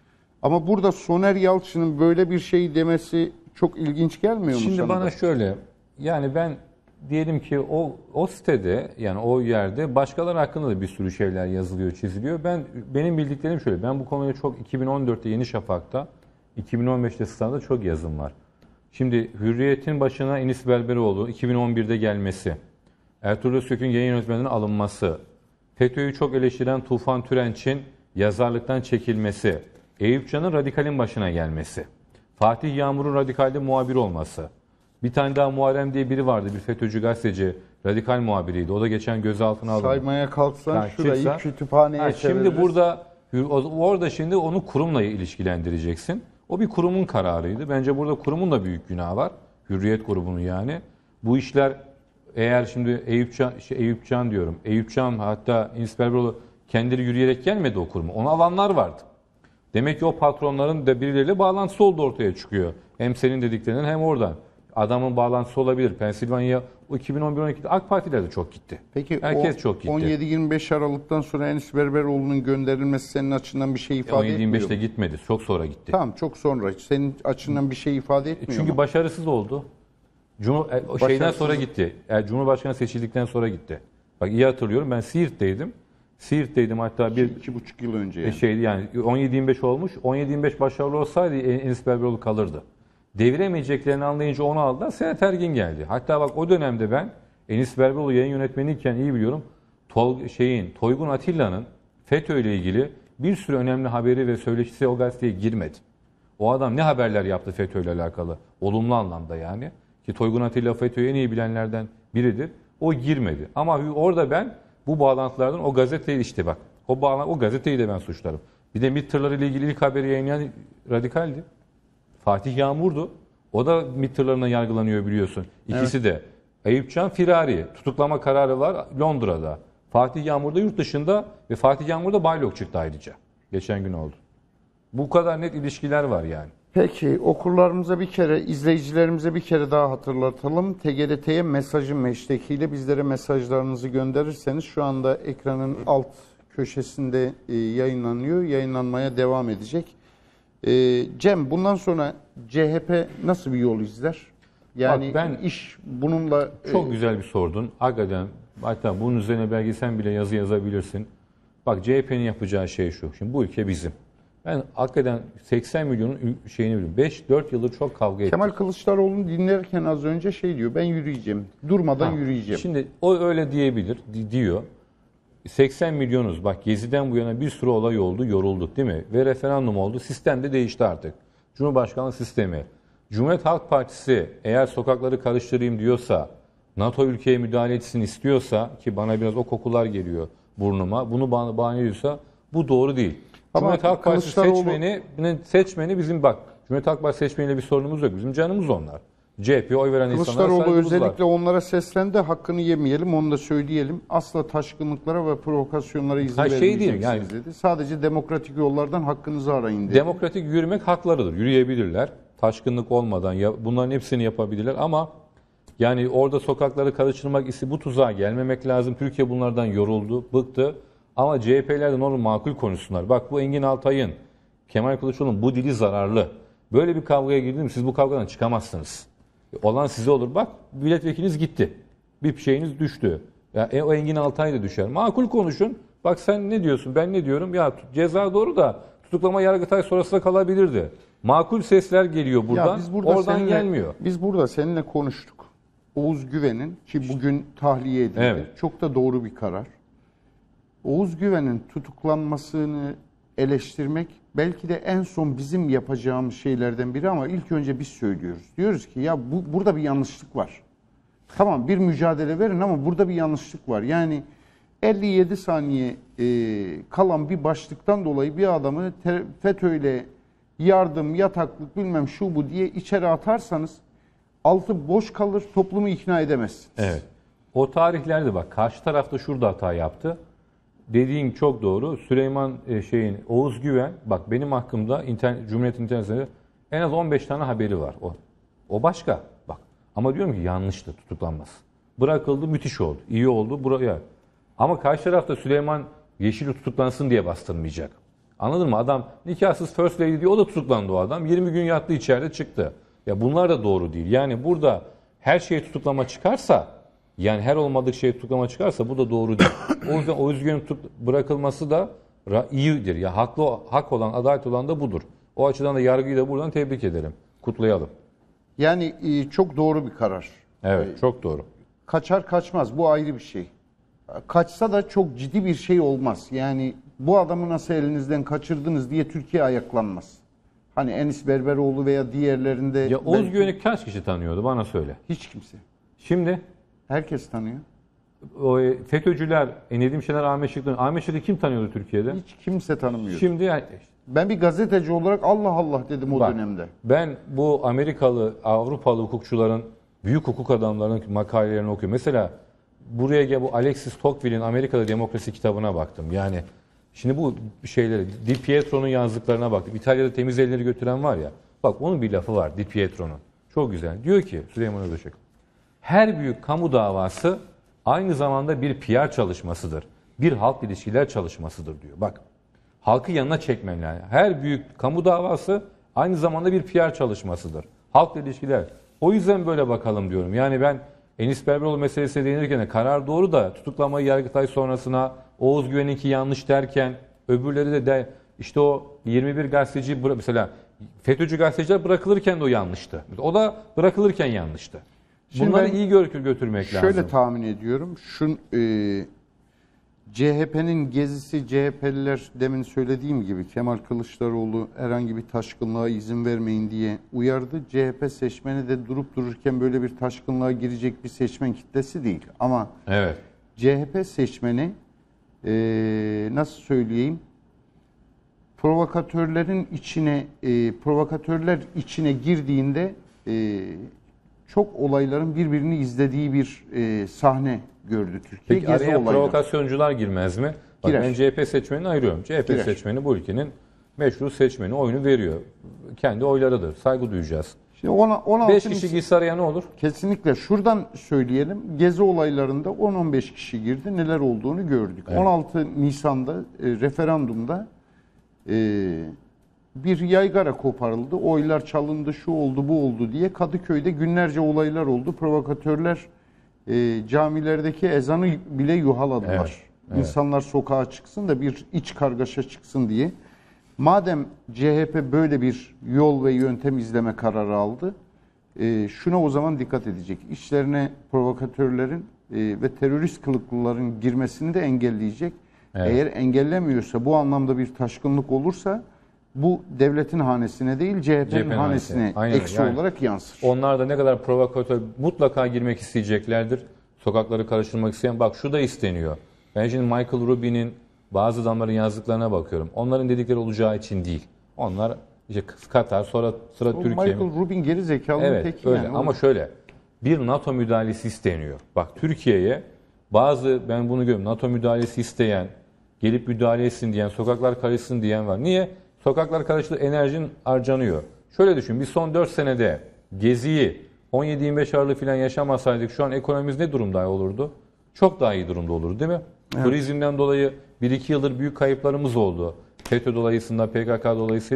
Ama burada Soner Yalçın'ın böyle bir şey demesi çok ilginç gelmiyor mu Şimdi sana? bana da? şöyle, yani ben diyelim ki o o sitede, yani o yerde başkaları hakkında da bir sürü şeyler yazılıyor, çiziliyor. Ben benim bildiklerim şöyle. Ben bu konuda çok iki bin on dörtte Yeni Şafak'ta, iki bin on beşte Star'da çok yazım var. Şimdi Hürriyet'in başına Enis Berberoğlu iki bin on birde gelmesi, Ertuğrul Özkök'ün yayın yönetmeninden alınması, FETÖ'yü çok eleştiren Tufan Türenç'in yazarlıktan çekilmesi, Eyüp Can'ın Radikal'in başına gelmesi, Fatih Yağmur'un Radikal'de muhabir olması, bir tane daha Muharrem diye biri vardı, bir FETÖ'cü gazeteci, Radikal muhabiriydi. O da geçen gözaltına alındı. Saymaya kalksan Yani şurayı çıksa, kütüphaneye ha, çeviririz. Şimdi burada, orada şimdi onu kurumla ilişkilendireceksin. O bir kurumun kararıydı. Bence burada kurumun da büyük günahı var. Hürriyet grubunun yani. Bu işler eğer şimdi Eyüp Can, şey Eyüp Can diyorum. Eyüp Can, hatta Enis Berberoğlu kendileri yürüyerek gelmedi o kuruma. Onu alanlar vardı. Demek ki o patronların da birileriyle bağlantısı olduğu ortaya çıkıyor. Hem senin dediklerinden hem oradan. Adamın bağlantısı olabilir. Pensilvanya o iki bin on bir on ikide AK Parti'ler de çok gitti. Peki herkes o çok gitti. on yedi yirmi beş Aralık'tan sonra Enis Berberoğlu'nun gönderilmesi senin açından bir şey ifade on yedi yirmi beşte etmiyor mu? gitmedi. Çok sonra gitti. Tamam, çok sonra. Senin açından bir şey ifade etmiyor Çünkü mu? başarısız oldu. Cumhur, e, o şeyden sonra gitti. Yani Cumhurbaşkanı seçildikten sonra gitti. Bak iyi hatırlıyorum. Ben Siirt'teydim. Siirt'teydim hatta bir iki buçuk yıl önce yani. şeydi yani on yedi yirmi beş olmuş. on yedi yirmi beş başarılı olsaydı Enis Berberoğlu kalırdı. Deviremeyeceklerini anlayınca onu aldılar. Senet Ergin geldi. Hatta bak o dönemde ben Enis Berberoğlu yayın yönetmeniyken iyi biliyorum. Tol, şeyin Toygun Atilla'nın FETÖ ile ilgili bir sürü önemli haberi ve söyleşisi o gazeteye girmedi. O adam ne haberler yaptı FETÖ ile alakalı? Olumlu anlamda yani. Ki Toygun Atilla FETÖ'yü en iyi bilenlerden biridir. O girmedi. Ama orada ben bu bağlantılardan o gazeteyi işte bak. O bağlan o gazeteyi de ben suçlarım. Bir de MİT tırları ile ilgili ilk haberi yayınlayan Radikal'di. Fatih Yağmur'du. O da MİT tırlarına yargılanıyor biliyorsun. İkisi evet. de. Eyüp Can firari. Tutuklama kararı var Londra'da. Fatih Yağmur da yurt dışında ve Fatih Yağmur da baylok çıktı ayrıca. Geçen gün oldu. Bu kadar net ilişkiler var yani. Peki okurlarımıza bir kere, izleyicilerimize bir kere daha hatırlatalım. T G R T'ye mesajın meşrekiyle bizlere mesajlarınızı gönderirseniz şu anda ekranın alt köşesinde yayınlanıyor. Yayınlanmaya devam edecek. Cem, bundan sonra C H P nasıl bir yol izler? Yani Bak ben iş bununla... Çok e, güzel bir sordun. Hakikaten hatta bunun üzerine belki sen bile yazı yazabilirsin. Bak C H P'nin yapacağı şey şu. Şimdi bu ülke bizim. Ben hakikaten seksen milyonun şeyini biliyorum. beş dört yıldır çok kavga ettim. Kemal Kılıçdaroğlu'nu dinlerken az önce şey diyor. Ben yürüyeceğim. Durmadan ha, yürüyeceğim. Şimdi o öyle diyebilir diyor. seksen milyonuz. Bak Gezi'den bu yana bir sürü olay oldu, yorulduk değil mi? Ve referandum oldu. Sistem de değişti artık. Cumhurbaşkanlığı sistemi. Cumhuriyet Halk Partisi eğer sokakları karıştırayım diyorsa, NATO ülkeye müdahale etsin istiyorsa, ki bana biraz o kokular geliyor burnuma, bunu bahane ediyorsa bu doğru değil. Ama Cumhuriyet Halk Partisi seçmeni, seçmeni bizim bak, Cumhuriyet Halk Partisi seçmeniyle bir sorunumuz yok. Bizim canımız onlar. C H P'ye oy veren insanlara Kılıçdaroğlu saygımız özellikle var. onlara seslendi. Hakkını yemeyelim, onu da söyleyelim. Asla taşkınlıklara ve provokasyonlara izin ha, vermeyeceksiniz şey yani, dedi. Sadece demokratik yollardan hakkınızı arayın dedi. Demokratik yürümek haklarıdır. Yürüyebilirler. Taşkınlık olmadan ya, bunların hepsini yapabilirler ama yani orada sokakları karıştırmak ise bu tuzağa gelmemek lazım. Türkiye bunlardan yoruldu, bıktı. Ama C H P'lerden onu makul konuşsunlar. Bak bu Engin Altay'ın, Kemal Kılıçdaroğlu'nun bu dili zararlı. Böyle bir kavgaya girdim, siz bu kavgadan çıkamazsınız. Olan size olur. Bak milletvekiliniz gitti. Bir şeyiniz düştü. Ya e, o Engin Altay da düşer. Makul konuşun. Bak sen ne diyorsun, ben ne diyorum? Ya ceza doğru da tutuklama Yargıtay sonrasında kalabilirdi. Makul sesler geliyor buradan. Ya biz burada oradan seninle, gelmiyor. Biz burada seninle konuştuk. Oğuz Güven'in ki bugün tahliye edildi. Evet. Çok da doğru bir karar. Oğuz Güven'in tutuklanmasını eleştirmek belki de en son bizim yapacağımız şeylerden biri ama ilk önce biz söylüyoruz. Diyoruz ki ya bu, burada bir yanlışlık var. Tamam bir mücadele verin ama burada bir yanlışlık var. Yani elli yedi saniye e, kalan bir başlıktan dolayı bir adamı te, FETÖ'yle yardım, yataklık bilmem şu bu diye içeri atarsanız altı boş kalır, toplumu ikna edemezsiniz. Evet. O tarihlerde bak karşı tarafta şurada hata yaptı. Dediğin çok doğru. Süleyman e, şeyin Oğuz Güven bak benim hakkımda internet, Cumhuriyet İnternet'te en az on beş tane haberi var. O o başka. Bak. Ama diyorum ki yanlıştı tutuklanması. Bırakıldı müthiş oldu. İyi oldu buraya. Ama karşı tarafta Süleyman Yeşil'i tutuklansın diye bastırmayacak. Anladın mı? Adam nikahsız first lady diyor. O da tutuklandı o adam. yirmi gün yattı içeride çıktı. Ya bunlar da doğru değil. Yani burada her şeye tutuklama çıkarsa yani her olmadık şeye tutuklama çıkarsa bu da doğru değil. O yüzden o özgürlüğün bırakılması da iyidir. Ya haklı hak olan, adalet olan da budur. O açıdan da yargıyı da buradan tebrik edelim. Kutlayalım. Yani e, çok doğru bir karar. Evet, çok doğru. Kaçar kaçmaz bu ayrı bir şey. Kaçsa da çok ciddi bir şey olmaz. Yani bu adamı nasıl elinizden kaçırdınız diye Türkiye ayaklanmaz. Hani Enis Berberoğlu veya diğerlerinde... Ya Oğuz Güven'i kaç kişi tanıyordu bana söyle. Hiç kimse. Şimdi? Herkes tanıyor. O FETÖ'cüler, Nedim Şener, Ahmet Şıklı. Ahmet Şıklı kim tanıyordu Türkiye'de? Hiç kimse tanımıyor. Şimdi yani... Ben bir gazeteci olarak Allah Allah dedim o Bak, dönemde. Ben bu Amerikalı, Avrupalı hukukçuların, büyük hukuk adamlarının makalelerini okuyorum. Mesela buraya gel bu Alexis Tocqueville'in Amerika'da Demokrasi kitabına baktım. Yani şimdi bu şeyleri, Di Pietro'nun yazdıklarına baktım. İtalya'da temiz elleri götüren var ya. Bak onun bir lafı var Di Pietro'nun. Çok güzel. Diyor ki Süleyman Özdeşek, her büyük kamu davası aynı zamanda bir P R çalışmasıdır. Bir halk ilişkiler çalışmasıdır diyor. Bak. Halkı yanına çekmen lazım. Her büyük kamu davası aynı zamanda bir P R çalışmasıdır. Halkla ilişkiler. O yüzden böyle bakalım diyorum. Yani ben Enis Berberoğlu meselesine değinirken de karar doğru da tutuklamayı Yargıtay sonrasına Oğuz Güven'inki yanlış derken öbürleri de, de işte o yirmi bir gazeteci mesela FETÖ'cü gazeteciler bırakılırken de o yanlıştı. O da bırakılırken yanlıştı. Bunları iyi götürmek şöyle lazım. Şöyle tahmin ediyorum. Şun e, C H P'nin gezisi, C H P'liler demin söylediğim gibi Kemal Kılıçdaroğlu herhangi bir taşkınlığa izin vermeyin diye uyardı. C H P seçmeni de durup dururken böyle bir taşkınlığa girecek bir seçmen kitlesi değil. Ama evet. C H P seçmeni e, nasıl söyleyeyim provokatörlerin içine e, provokatörler içine girdiğinde e, çok olayların birbirini izlediği bir e, sahne gördü Türkiye. Peki araya olayları. Provokasyoncular girmez mi? Bak Girer. ben C H P seçmenini ayırıyorum. C H P Girer. seçmeni bu ülkenin meşru seçmeni oyunu veriyor. Kendi oylarıdır. Saygı duyacağız. Şimdi ona, on altı beş kişi girse araya ne olur? Kesinlikle. Şuradan söyleyelim. Gezi olaylarında on on beş kişi girdi. Neler olduğunu gördük. Evet. on altı Nisan'da e, referandumda e, bir yaygara koparıldı. Oylar çalındı, şu oldu, bu oldu diye Kadıköy'de günlerce olaylar oldu. Provokatörler e, camilerdeki ezanı bile yuhaladılar. Evet, evet. İnsanlar sokağa çıksın da bir iç kargaşa çıksın diye. Madem C H P böyle bir yol ve yöntem izleme kararı aldı, e, şuna o zaman dikkat edecek. İçlerine provokatörlerin e, ve terörist kılıklıların girmesini de engelleyecek. Evet. Eğer engellemiyorsa, bu anlamda bir taşkınlık olursa bu devletin hanesine değil C H P'nin hanesine hanesi. eksi yani, olarak yansır. Onlar da ne kadar provokatör mutlaka girmek isteyeceklerdir. Sokakları karıştırmak isteyen bak şu da isteniyor. Ben şimdi Michael Rubin'in bazı adamların yazdıklarına bakıyorum. Onların dedikleri olacağı için değil. Onlar işte Katar sonra sıra o Türkiye. Michael Rubin geri zekalı evet, teki öyle. yani. Ama şöyle bir NATO müdahalesi isteniyor. Bak Türkiye'ye bazı ben bunu görüyorum NATO müdahalesi isteyen gelip müdahale etsin diyen sokaklar karışsın diyen var. Niye? Sokaklar karıştı enerjin harcanıyor. Şöyle düşün bir son dört senede Gezi'yi on yedi yirmi beş Aralık falan yaşamasaydık şu an ekonomimiz ne durumda olurdu? Çok daha iyi durumda olurdu değil mi? Evet. Turizmden dolayı bir iki yıldır büyük kayıplarımız oldu. FETÖ dolayısıyla, P K K dolayısıyla.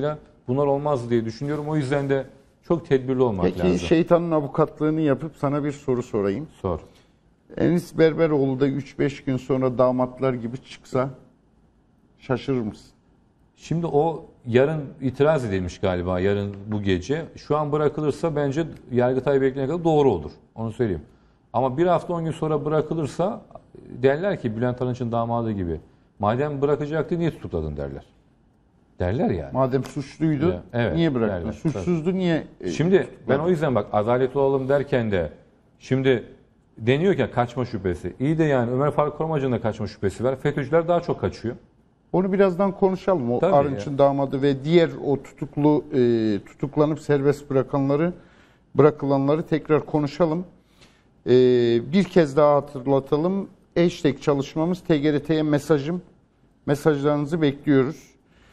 bunlar olmaz diye düşünüyorum. O yüzden de çok tedbirli olmak Peki, lazım. şeytanın avukatlığını yapıp sana bir soru sorayım. Sor. Enis Berberoğlu da üç beş gün sonra damatlar gibi çıksa şaşırır mısın? Şimdi o yarın itiraz edilmiş galiba, yarın bu gece. Şu an bırakılırsa bence Yargıtay bekleyene kadar doğru olur. Onu söyleyeyim. Ama bir hafta on gün sonra bırakılırsa derler ki Bülent Arınç'ın damadı gibi. Madem bırakacaktı niye tutukladın derler. Derler yani. Madem suçluydu Evet, niye bıraktın? derler. Suçsuzdu niye? e, Şimdi ben o yüzden bak adaletli olalım derken de şimdi deniyor ki kaçma şüphesi. İyi de yani Ömer Faruk Korumacı'nın da kaçma şüphesi var. FETÖ'cüler daha çok kaçıyor. Onu birazdan konuşalım. O Tabii Arınç'ın ya. damadı ve diğer o tutuklu e, tutuklanıp serbest bırakanları bırakılanları tekrar konuşalım. E, bir kez daha hatırlatalım. Hashtag çalışmamız T G R T'ye mesajım. Mesajlarınızı bekliyoruz.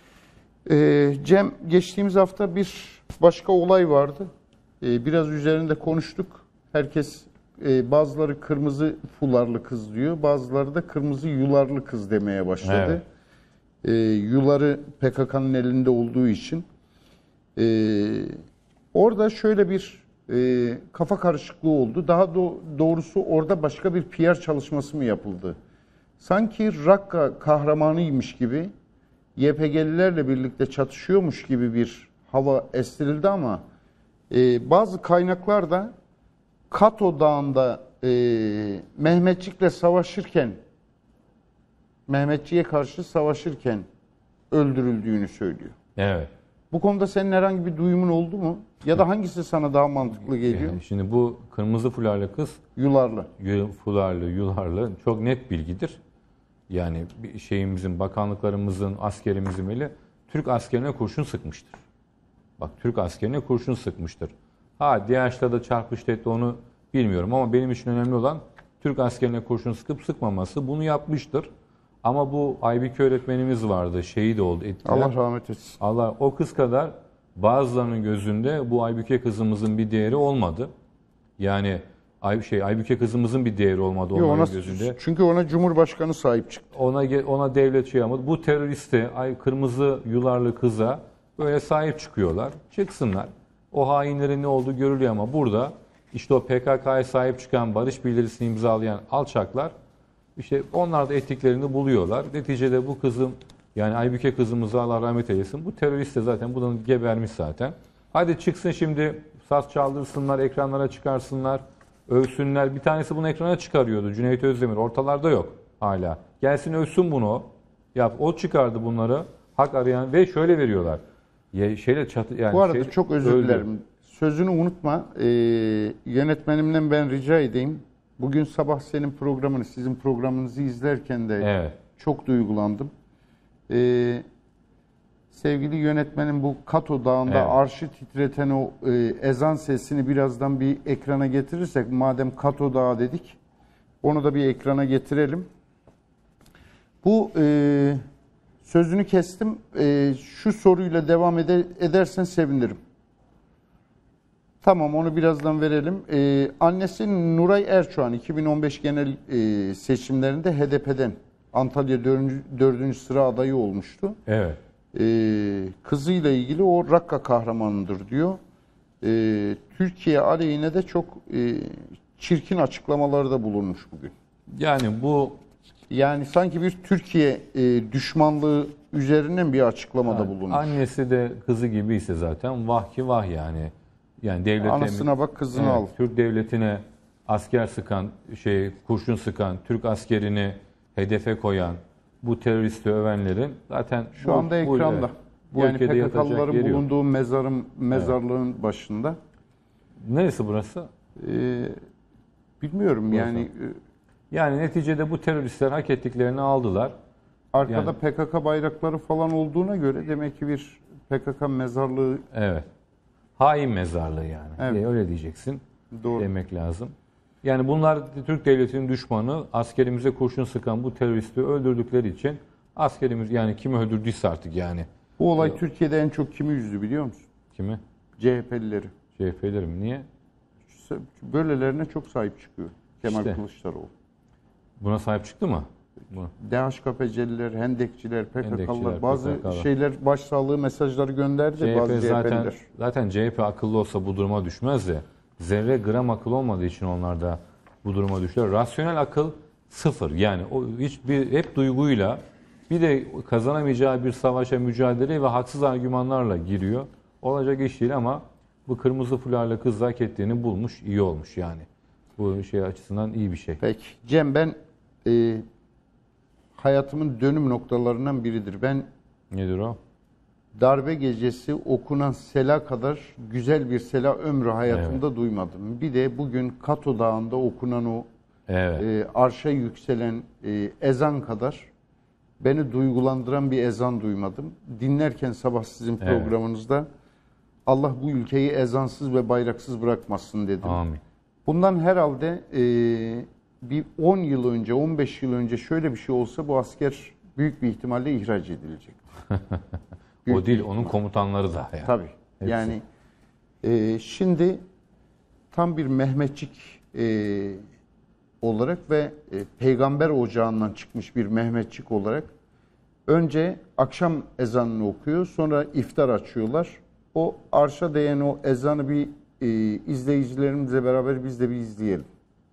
E, Cem, geçtiğimiz hafta bir başka olay vardı. E, biraz üzerinde konuştuk. Herkes e, bazıları kırmızı fularlı kız diyor. Bazıları da kırmızı yularlı kız demeye başladı. Evet. E, yuları P K K'nın elinde olduğu için. E, orada şöyle bir e, kafa karışıklığı oldu. Daha do- doğrusu orada başka bir P R çalışması mı yapıldı? Sanki Rakka kahramanıymış gibi, Y P G'lilerle birlikte çatışıyormuş gibi bir hava estirildi ama e, bazı kaynaklar da Kato Dağı'nda e, Mehmetçik'le savaşırken, Mehmetçiğe karşı savaşırken öldürüldüğünü söylüyor. Evet. Bu konuda senin herhangi bir duyumun oldu mu? Ya da hangisi sana daha mantıklı geliyor? Yani şimdi bu kırmızı fularlı kız, Yularlı. yu- fularlı, yularlı çok net bilgidir. Yani bir şeyimizin, bakanlıklarımızın, askerimizin eli Türk askerine kurşun sıkmıştır. Bak Türk askerine kurşun sıkmıştır. Ha D H L'da çarpıştı etti onu bilmiyorum ama benim için önemli olan Türk askerine kurşun sıkıp sıkmaması. Bunu yapmıştır. Ama bu Aybüke öğretmenimiz vardı, şehit oldu. Ettiler. Allah rahmet etsin. Allah o kız kadar bazılarının gözünde bu Aybüke kızımızın bir değeri olmadı. Yani Ay şey Aybüke kızımızın bir değeri olmadı Yo, onların ona, gözünde. çünkü ona Cumhurbaşkanı sahip çıktı. Ona ge- ona devlet şey yapmadı. Bu teröriste ay kırmızı yularlı kıza böyle sahip çıkıyorlar. Çıksınlar. O hainlerin ne olduğu görülüyor ama burada işte o P K K'ya sahip çıkan barış bildirisini imzalayan alçaklar işte onlar da ettiklerini buluyorlar. Neticede bu kızım yani Aybüke kızımıza Allah rahmet eylesin. Bu terörist de zaten bundan gebermiş zaten. Hadi çıksın şimdi saz çaldırsınlar, ekranlara çıkarsınlar, övsünler. Bir tanesi bunu ekrana çıkarıyordu. Cüneyt Özdemir. Ortalarda yok hala. Gelsin övsün bunu. Yap. O çıkardı bunları. Hak arayan ve şöyle veriyorlar. Ya, şeyle çatı, yani Bu arada şey, çok özür öldü. dilerim. Sözünü unutma. Ee, yönetmenimden ben rica edeyim. Bugün sabah senin programını, sizin programınızı izlerken de Evet. çok duygulandım. Ee, sevgili yönetmenim bu Kato Dağı'nda Evet. arşı titreten o e, ezan sesini birazdan bir ekrana getirirsek, madem Kato Dağı dedik, onu da bir ekrana getirelim. Bu e, sözünü kestim. E, şu soruyla devam eder, edersen sevinirim. Tamam, onu birazdan verelim. Ee, annesi Nuray Erçoğan iki bin on beş genel e, seçimlerinde H D P'den Antalya dördüncü sıra adayı olmuştu. Evet. Ee, kızıyla ilgili o Rakka kahramanıdır diyor. Ee, Türkiye aleyhine de çok e, çirkin açıklamalarda bulunmuş bugün. Yani bu Yani sanki bir Türkiye e, düşmanlığı üzerinden bir açıklamada bulunmuş. annesi de kızı gibiyse zaten vah ki vah yani. Yani devlete Anasına bak, kızını Evet, al. Türk devletine asker sıkan, şey kurşun sıkan, Türk askerini hedefe koyan, bu teröristi övenlerin zaten Şu bu, anda bu- ekranda. bu Yani ülkede P K yatacak K'lıların yeri yok. bulunduğu mezarın mezarlığın başında. Neresi burası? Ee, bilmiyorum Burası. yani, e, Yani neticede bu teröristler hak ettiklerini aldılar. arkada Yani- P K K bayrakları falan olduğuna göre demek ki bir P K K mezarlığı Evet. Hain mezarlığı yani. Evet. E, Öyle diyeceksin. doğru. Demek lazım. Yani bunlar Türk devletinin düşmanı, askerimize kurşun sıkan bu teröristi öldürdükleri için askerimiz yani kimi öldürdüyse artık yani. Bu olay Türkiye'de en çok kimi üzdü biliyor musun? Kimi? C H P'lileri. C H P'leri mi? Niye? Böylelerine çok sahip çıkıyor Kemal İşte. Kılıçdaroğlu. Buna sahip çıktı mı? Bu. D H K P C'liler, Hendekçiler, P K K'lılar Hendekçiler, bazı P K K'lar. şeyler başsağlığı mesajları gönderdi C H P bazı zaten, C H P'liler. zaten C H P akıllı olsa bu duruma düşmez de zerre gram akıl olmadığı için onlar da bu duruma düşüyor. Rasyonel akıl sıfır. Yani o hiçbir hep duyguyla bir de kazanamayacağı bir savaşa mücadele ve haksız argümanlarla giriyor. Olacak iş değil ama bu kırmızı fularla kız hak ettiğini bulmuş, iyi olmuş yani. Bu şey açısından iyi bir şey. Peki Cem, ben e, hayatımın dönüm noktalarından biridir. Ben Nedir o? darbe gecesi okunan sela kadar güzel bir sela ömrü hayatımda Evet. duymadım. Bir de bugün Kato Dağı'nda okunan o Evet. e, arşa yükselen e, ezan kadar beni duygulandıran bir ezan duymadım. Dinlerken sabah sizin Evet. programınızda Allah bu ülkeyi ezansız ve bayraksız bırakmasın dedim. Amin. Bundan herhalde e, bir on yıl önce, on beş yıl önce şöyle bir şey olsa bu asker büyük bir ihtimalle ihraç edilecek. O değil, onun komutanları da. Yani. Tabii. Hepsi. Yani e, şimdi tam bir Mehmetçik e, olarak ve e, peygamber ocağından çıkmış bir Mehmetçik olarak önce akşam ezanını okuyor, sonra iftar açıyorlar. O arşa değen o ezanı bir e, izleyicilerimizle beraber biz de bir izleyelim.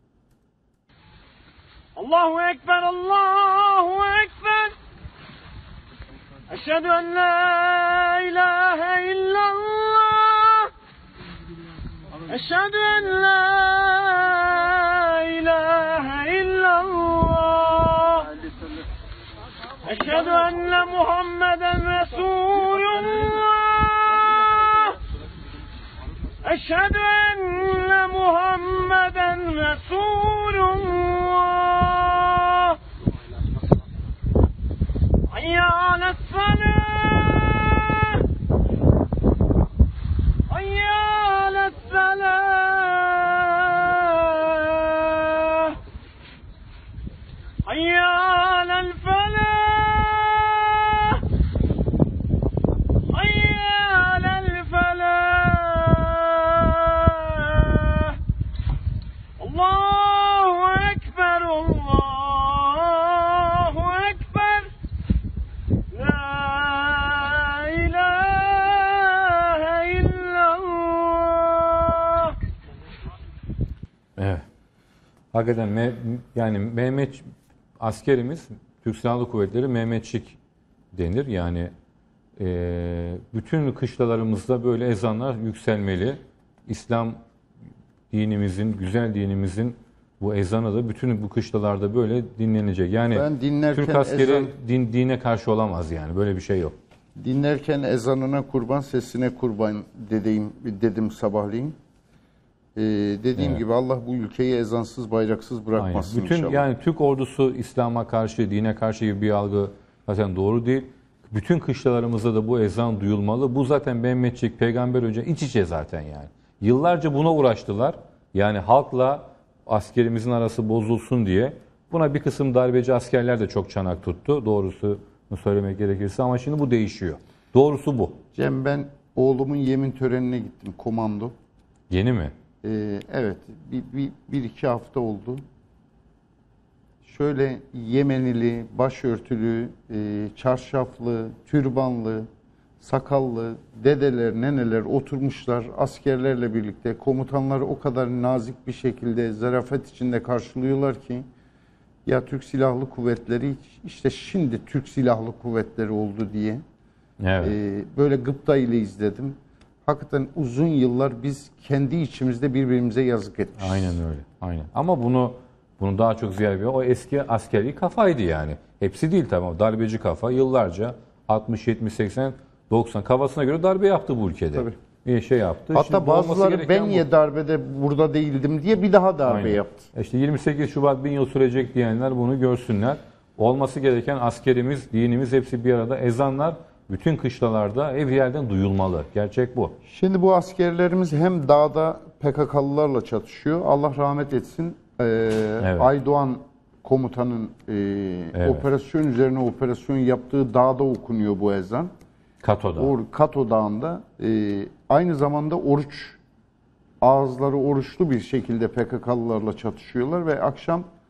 Allahu Ekber, Allahu Ekber. Eşhedü en la ilahe illallah. Eşhedü en la ilahe illallah. Eşhedü enne Muhammeden Resulullah. Eşhedü enne Muhammeden Resulullah. Hayya ale's-salah. Hayya ale's-salah. Hayya alel-felah. Hayya alel-felah. Allahu Ekber, Allahu Ekber. La ilahe illallah. Evet. Hakikaten me, yani Mehmet askerimiz, Türk Silahlı Kuvvetleri Mehmetçik denir. Yani e, bütün kışlalarımızda böyle ezanlar yükselmeli. İslam dinimizin, güzel dinimizin bu ezanı da bütün bu kışlalarda böyle dinlenecek. Yani Ben dinlerken Türk askeri ezan- din, dine karşı olamaz yani. Böyle bir şey yok. Dinlerken ezanına kurban, sesine kurban dediğim, dedim sabahleyin. Ee, dediğim Evet. gibi Allah bu ülkeyi ezansız, bayraksız Aynen. bırakmasın Bütün inşallah. yani Türk ordusu İslam'a karşı, dine karşı gibi bir algı zaten doğru değil. Bütün kışlalarımızda da bu ezan duyulmalı. Bu zaten Mehmetçik, peygamber önce iç içe zaten yani. Yıllarca buna uğraştılar. Yani halkla askerimizin arası bozulsun diye. Buna bir kısım darbeci askerler de çok çanak tuttu. Doğrusunu söylemek gerekirse ama şimdi bu değişiyor. Doğrusu bu. Cem, ben oğlumun yemin törenine gittim, komando. Yeni mi? Ee, evet, bir, bir, bir iki hafta oldu. Şöyle Yemenili, başörtülü, e, çarşaflı, türbanlı, sakallı dedeler, neneler oturmuşlar askerlerle birlikte. Komutanları o kadar nazik bir şekilde, zarafet içinde karşılıyorlar ki ya Türk Silahlı Kuvvetleri işte şimdi Türk Silahlı Kuvvetleri oldu diye Evet. e, böyle gıpta ile izledim. Hakikaten uzun yıllar biz kendi içimizde birbirimize yazık etmişiz. Aynen öyle. Aynen. Ama bunu bunu daha çok ziyade o eski askeri kafaydı yani. Hepsi değil tamam. Darbeci kafa yıllarca altmış, yetmiş, seksen, doksan kafasına göre darbe yaptı bu ülkede. Tabii. Bir şey yaptı. Hatta Şimdi olması bazıları gereken ben bu. niye darbede burada değildim diye bir daha darbe Aynen. yaptı. İşte yirmi sekiz Şubat bin yıl sürecek diyenler bunu görsünler. Olması gereken askerimiz, dinimiz hepsi bir arada. Ezanlar bütün kışlalarda her yerden duyulmalı. Gerçek bu. Şimdi bu askerlerimiz hem dağda P K K'lılarla çatışıyor. Allah rahmet etsin. Ee, Evet. Aydoğan komutanın e, Evet. operasyon üzerine operasyon yaptığı dağda okunuyor bu ezan. Kato'da. Or, Kato Dağı'nda. Ee, aynı zamanda oruç, ağızları oruçlu bir şekilde P K K'lılarla çatışıyorlar ve akşam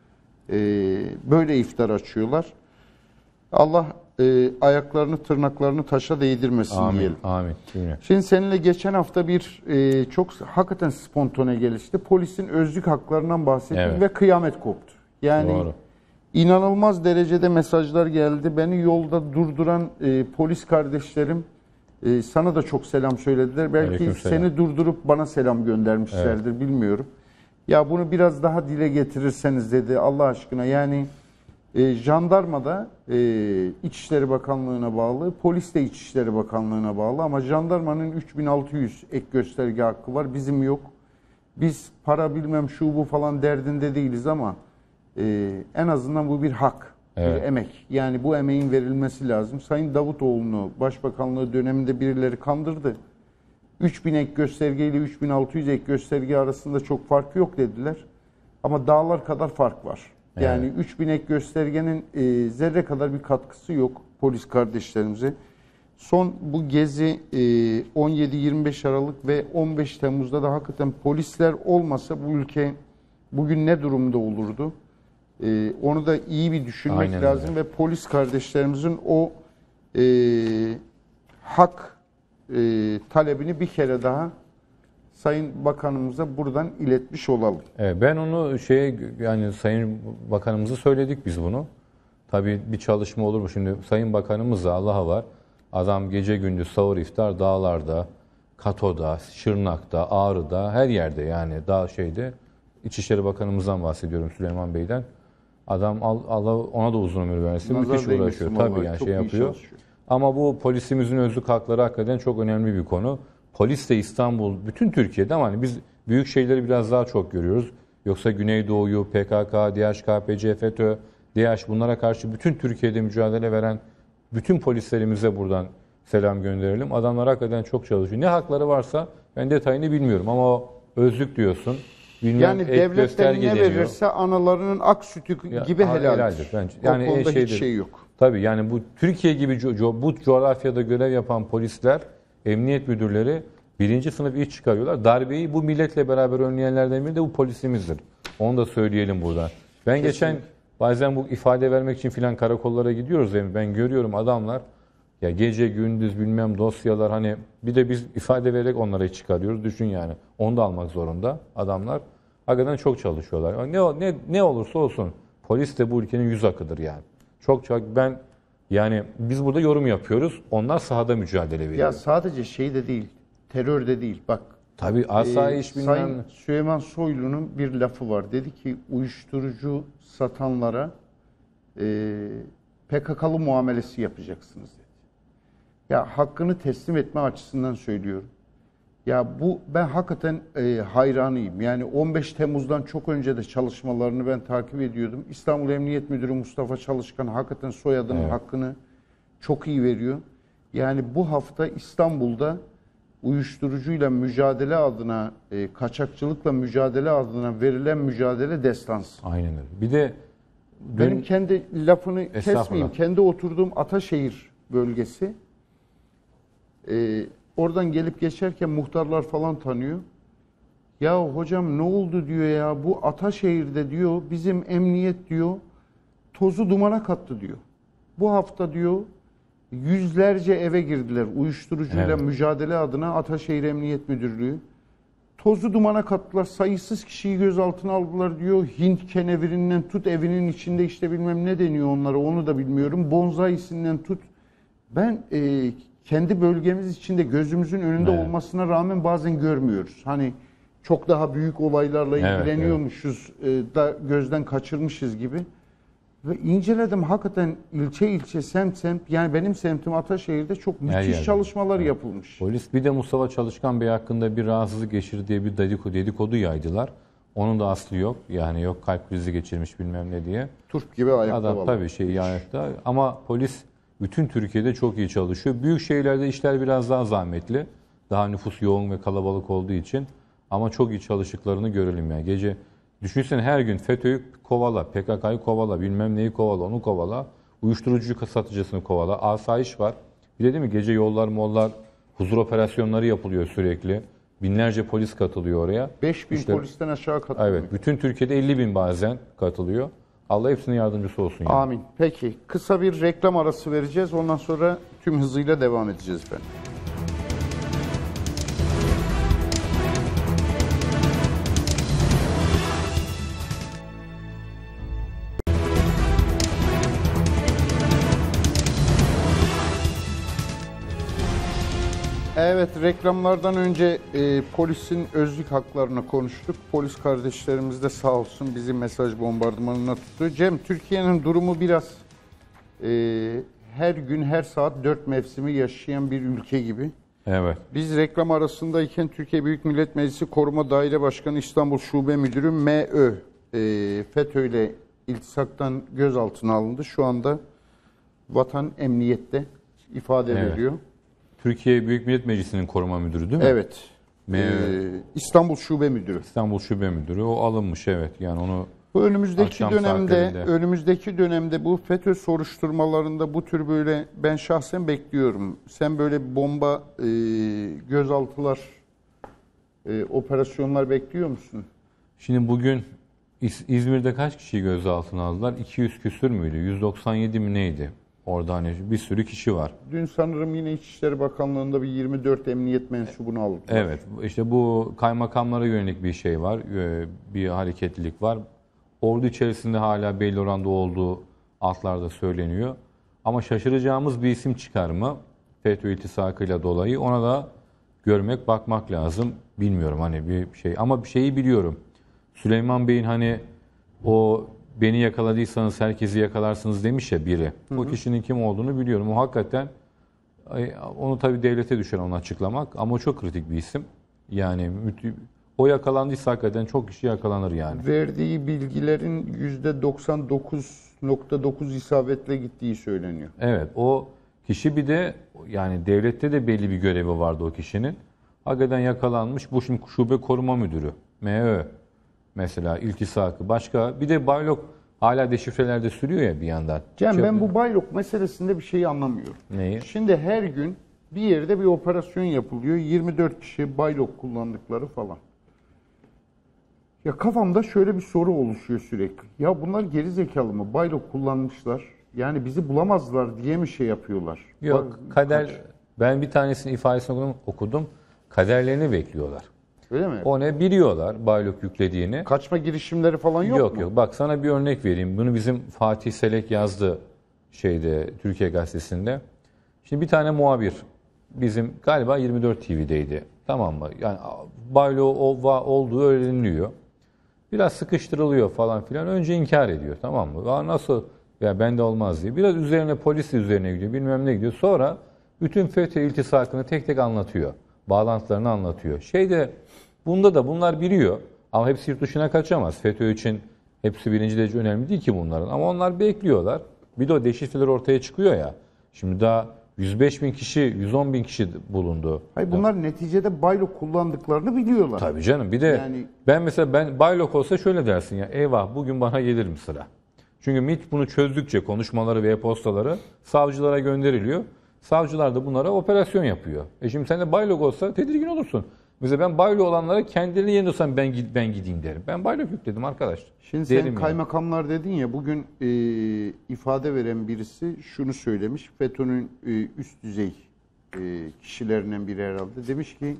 e, böyle iftar açıyorlar. Allah e, ayaklarını, tırnaklarını taşa değdirmesin Amin. diyelim. Amin. Amin. Şimdi seninle geçen hafta bir e, çok hakikaten spontane gelişti. Polisin özlük haklarından bahsettik Evet. ve kıyamet koptu. Yani Doğru. inanılmaz derecede mesajlar geldi. Beni yolda durduran e, polis kardeşlerim e, sana da çok selam söylediler. Belki Aleykümselam. seni durdurup bana selam göndermişlerdir, bilmiyorum. Ya bunu biraz daha dile getirirseniz dedi Allah aşkına. Yani e, jandarmada e, İçişleri Bakanlığı'na bağlı, polis de İçişleri Bakanlığı'na bağlı ama jandarmanın üç bin altı yüz ek gösterge hakkı var, bizim yok. Biz para bilmem şu bu falan derdinde değiliz ama e, en azından bu bir hak, Evet. bir emek. Yani bu emeğin verilmesi lazım. Sayın Davutoğlu'nu Başbakanlığı döneminde birileri kandırdı. üç bin ek gösterge ile üç bin altı yüz ek gösterge arasında çok fark yok dediler. Ama dağlar kadar fark var. Yani Evet. üç bin ek göstergenin e, zerre kadar bir katkısı yok polis kardeşlerimize. Son bu gezi e, on yedi yirmi beş Aralık ve on beş Temmuz'da da hakikaten polisler olmasa bu ülke bugün ne durumda olurdu? E, onu da iyi bir düşünmek Aynen lazım öyle. ve polis kardeşlerimizin o e, hak e, talebini bir kere daha Sayın Bakanımıza buradan iletmiş olalım. Evet, ben onu şey yani Sayın Bakanımızı söyledik biz bunu. Tabii bir çalışma olur mu? Şimdi Sayın Bakanımız da Allah'a var. Adam gece gündüz sahur iftar dağlarda, Kato'da, Şırnak'ta, Ağrı'da her yerde yani dağ şeyde. İçişleri Bakanımızdan bahsediyorum, Süleyman Bey'den. Adam Allah ona da uzun ömür versin. Nazar Müthiş değmesin uğraşıyor. vallahi, Tabii yani çok şey iyi yapıyor. çalışıyor. Ama bu polisimizin özlük hakları hakikaten çok önemli bir konu. Polis de İstanbul, bütün Türkiye'de ama hani biz büyük şeyleri biraz daha çok görüyoruz. Yoksa Güneydoğu'yu, P K K, D H K P C, FETÖ, D H bunlara karşı bütün Türkiye'de mücadele veren bütün polislerimize buradan selam gönderelim. Adamlar hakikaten çok çalışıyor. Ne hakları varsa ben detayını bilmiyorum ama o özlük diyorsun. Bilmem, Yani ek devletten gösterge ne deniyor. verirse analarının ak sütü Ya, gibi ha- helaldir. helaldir bence. O Yani konuda şeydir. hiç şey yok. Tabii yani bu Türkiye gibi co- co- bu coğrafyada görev yapan polisler, emniyet müdürleri birinci sınıf iş çıkarıyorlar. Darbeyi bu milletle beraber önleyenlerden biri de bu polisimizdir. Onu da söyleyelim burada. Ben geçen bazen bu ifade vermek için filan karakollara gidiyoruz. Yani ben görüyorum adamlar ya gece gündüz bilmem dosyalar hani bir de biz ifade vererek onlara çıkarıyoruz. Düşün yani. Onu da almak zorunda adamlar. Hakikaten çok çalışıyorlar. Ne ne ne olursa olsun polis de bu ülkenin yüz akıdır yani. Çok çok ben yani biz burada yorum yapıyoruz. Onlar sahada mücadele veriyor. Ya sadece şey de değil, terör de değil. Bak Tabii asayiş e, bilmem Sayın ne. Süleyman Soylu'nun bir lafı var. Dedi ki uyuşturucu satanlara e, P K K'lı muamelesi yapacaksınız dedi. Ya hakkını teslim etme açısından söylüyorum. Ya bu ben hakikaten e, hayranıyım. Yani on beş Temmuz'dan çok önce de çalışmalarını ben takip ediyordum. İstanbul Emniyet Müdürü Mustafa Çalışkan hakikaten soyadının Evet. hakkını çok iyi veriyor. Yani bu hafta İstanbul'da uyuşturucuyla mücadele adına, e, kaçakçılıkla mücadele adına verilen mücadele destansı. Aynen öyle. Bir de dün, Benim kendi lafını Estağfurullah. kesmeyeyim. Kendi oturduğum Ataşehir bölgesi. Ee, oradan gelip geçerken muhtarlar falan tanıyor. Ya hocam ne oldu diyor ya bu Ataşehir'de diyor bizim emniyet diyor tozu dumana kattı diyor. Bu hafta diyor yüzlerce eve girdiler uyuşturucuyla Evet. mücadele adına Ataşehir Emniyet Müdürlüğü. Tozu dumana kattılar. Sayısız kişiyi gözaltına aldılar diyor. Hint kenevirinden tut evinin içinde işte bilmem ne deniyor onlara onu da bilmiyorum. Bonsaisinden tut. Ben e, kendi bölgemiz içinde gözümüzün önünde Evet. olmasına rağmen bazen görmüyoruz. Hani çok daha büyük olaylarla Evet, ilgileniyormuşuz e, da gözden kaçırmışız gibi. Ve inceledim hakikaten ilçe ilçe semt semt yani benim semtim Ataşehir'de çok müthiş yerde. çalışmalar yapılmış. polis bir de Mustafa Çalışkan Bey hakkında bir rahatsızlık geçirdi diye bir dedikodu, dedikodu yaydılar. Onun da aslı yok. Yani yok kalp krizi geçirmiş bilmem ne diye. Turp gibi ayakta Adam vallahi. tabii şey ayakta ama polis bütün Türkiye'de çok iyi çalışıyor. Büyük şehirlerde işler biraz daha zahmetli. Daha nüfus yoğun ve kalabalık olduğu için ama çok iyi çalıştıklarını görelim yani. Gece düşünsene her gün FETÖ'yü kovala, P K K'yı kovala, bilmem neyi kovala, onu kovala. Uyuşturucu satıcısını kovala. Asayiş var. Bir de değil mi gece yollar mollar, huzur operasyonları yapılıyor sürekli. Binlerce polis katılıyor oraya. beş bin İşte- polisten aşağı katılmıyor. Evet, bütün Türkiye'de elli bin bazen katılıyor. Allah hepsinin yardımcısı olsun. Yani. Amin. Peki kısa bir reklam arası vereceğiz. Ondan sonra tüm hızıyla devam edeceğiz efendim. Evet, reklamlardan önce e, polisin özlük haklarını konuştuk. Polis kardeşlerimiz de sağ olsun bizi mesaj bombardımanına tuttu. Cem, Türkiye'nin durumu biraz e, her gün her saat dört mevsimi yaşayan bir ülke gibi. Evet. Biz reklam arasındayken Türkiye Büyük Millet Meclisi Koruma Daire Başkanı İstanbul Şube Müdürü M Ö e, FETÖ ile iltisaktan gözaltına alındı. Şu anda vatan emniyette ifade Evet. veriyor. Türkiye Büyük Millet Meclisi'nin koruma müdürü değil mi? Evet. Ee, İstanbul Şube Müdürü. İstanbul Şube Müdürü. O alınmış, evet. Yani onu Bu önümüzdeki akşam dönemde saatlerinde. önümüzdeki dönemde bu FETÖ soruşturmalarında bu tür böyle ben şahsen bekliyorum. Sen böyle bomba e, gözaltılar e, operasyonlar bekliyor musun? Şimdi bugün İz- İzmir'de kaç kişiyi gözaltına aldılar? iki yüz küsür müydü? yüz doksan yedi mi neydi? Orada hani bir sürü kişi var. Dün sanırım yine İçişleri Bakanlığı'nda bir yirmi dört emniyet mensubunu aldılar. Evet, işte bu kaymakamlara yönelik bir şey var, e, bir hareketlilik var. Ordu içerisinde hala belli oranda olduğu altlarda söyleniyor. Ama şaşıracağımız bir isim çıkar mı? FETÖ iltisakıyla dolayı ona da görmek, bakmak lazım. Bilmiyorum hani bir şey ama bir şeyi biliyorum. Süleyman Bey'in hani o beni yakaladıysanız herkesi yakalarsınız demiş ya biri. Hı hı. O kişinin kim olduğunu biliyorum. O hakikaten onu tabii devlete düşer onu açıklamak ama o çok kritik bir isim. Yani o yakalandıysa hakikaten çok kişi yakalanır yani. Verdiği bilgilerin yüzde doksan dokuz nokta dokuz isabetle gittiği söyleniyor. Evet, o kişi bir de yani devlette de belli bir görevi vardı o kişinin. Hakikaten yakalanmış. Bu şimdi şube koruma müdürü. M Ö mesela iltisakı. Başka bir de Baylok hala deşifrelerde sürüyor ya bir yandan. Cem Çok... ben bu Baylok meselesinde bir şey anlamıyorum. Neyi? Şimdi her gün bir yerde bir operasyon yapılıyor. yirmi dört kişi Baylok kullandıkları falan. Ya kafamda şöyle bir soru oluşuyor sürekli. Ya bunlar geri zekalı mı? Baylok kullanmışlar. Yani bizi bulamazlar diye mi şey yapıyorlar? Yok, Bak, kader kaç? ben bir tanesinin ifadesini okudum, okudum. Kaderlerini bekliyorlar. Öyle mi? O ne biliyorlar Baylok yüklediğini. Kaçma girişimleri falan yok, yok mu? Yok Bak sana bir örnek vereyim. Bunu bizim Fatih Selek yazdı şeyde Türkiye Gazetesi'nde. Şimdi bir tane muhabir bizim galiba yirmi dört T V'deydi. Tamam mı? Yani Baylok olduğu öğreniliyor. Biraz sıkıştırılıyor falan filan. Önce inkar ediyor, tamam mı? Ya nasıl? Ya bende olmaz diye. Biraz üzerine polis üzerine gidiyor. Bilmem ne gidiyor. Sonra bütün FETÖ iltisakını tek tek anlatıyor. Bağlantılarını anlatıyor. Şeyde bunda da bunlar biliyor. Ama hepsi yurt dışına kaçamaz. FETÖ için hepsi birinci derece önemli değil ki bunların. Ama onlar bekliyorlar. Bir de o deşifreler ortaya çıkıyor ya. Şimdi daha yüz beş bin kişi, yüz on bin kişi bulundu. Hayır bunlar ya. Neticede Baylok kullandıklarını biliyorlar. Tabii canım. Bir de yani... ben mesela ben Baylok olsa şöyle dersin ya. Eyvah bugün bana gelir mi sıra? Çünkü M İ T bunu çözdükçe konuşmaları ve e-postaları savcılara gönderiliyor. Savcılar da bunlara operasyon yapıyor. E şimdi sen de Baylok olsa tedirgin olursun. Mesela ben Baylok olanlara kendilerini yeniliyorsam ben ben gideyim derim. Ben Baylok yükledim arkadaş. Şimdi derim sen kaymakamlar yani. Dedin ya bugün e, ifade veren birisi şunu söylemiş. FETÖ'nün e, üst düzey e, kişilerinden biri herhalde. Demiş ki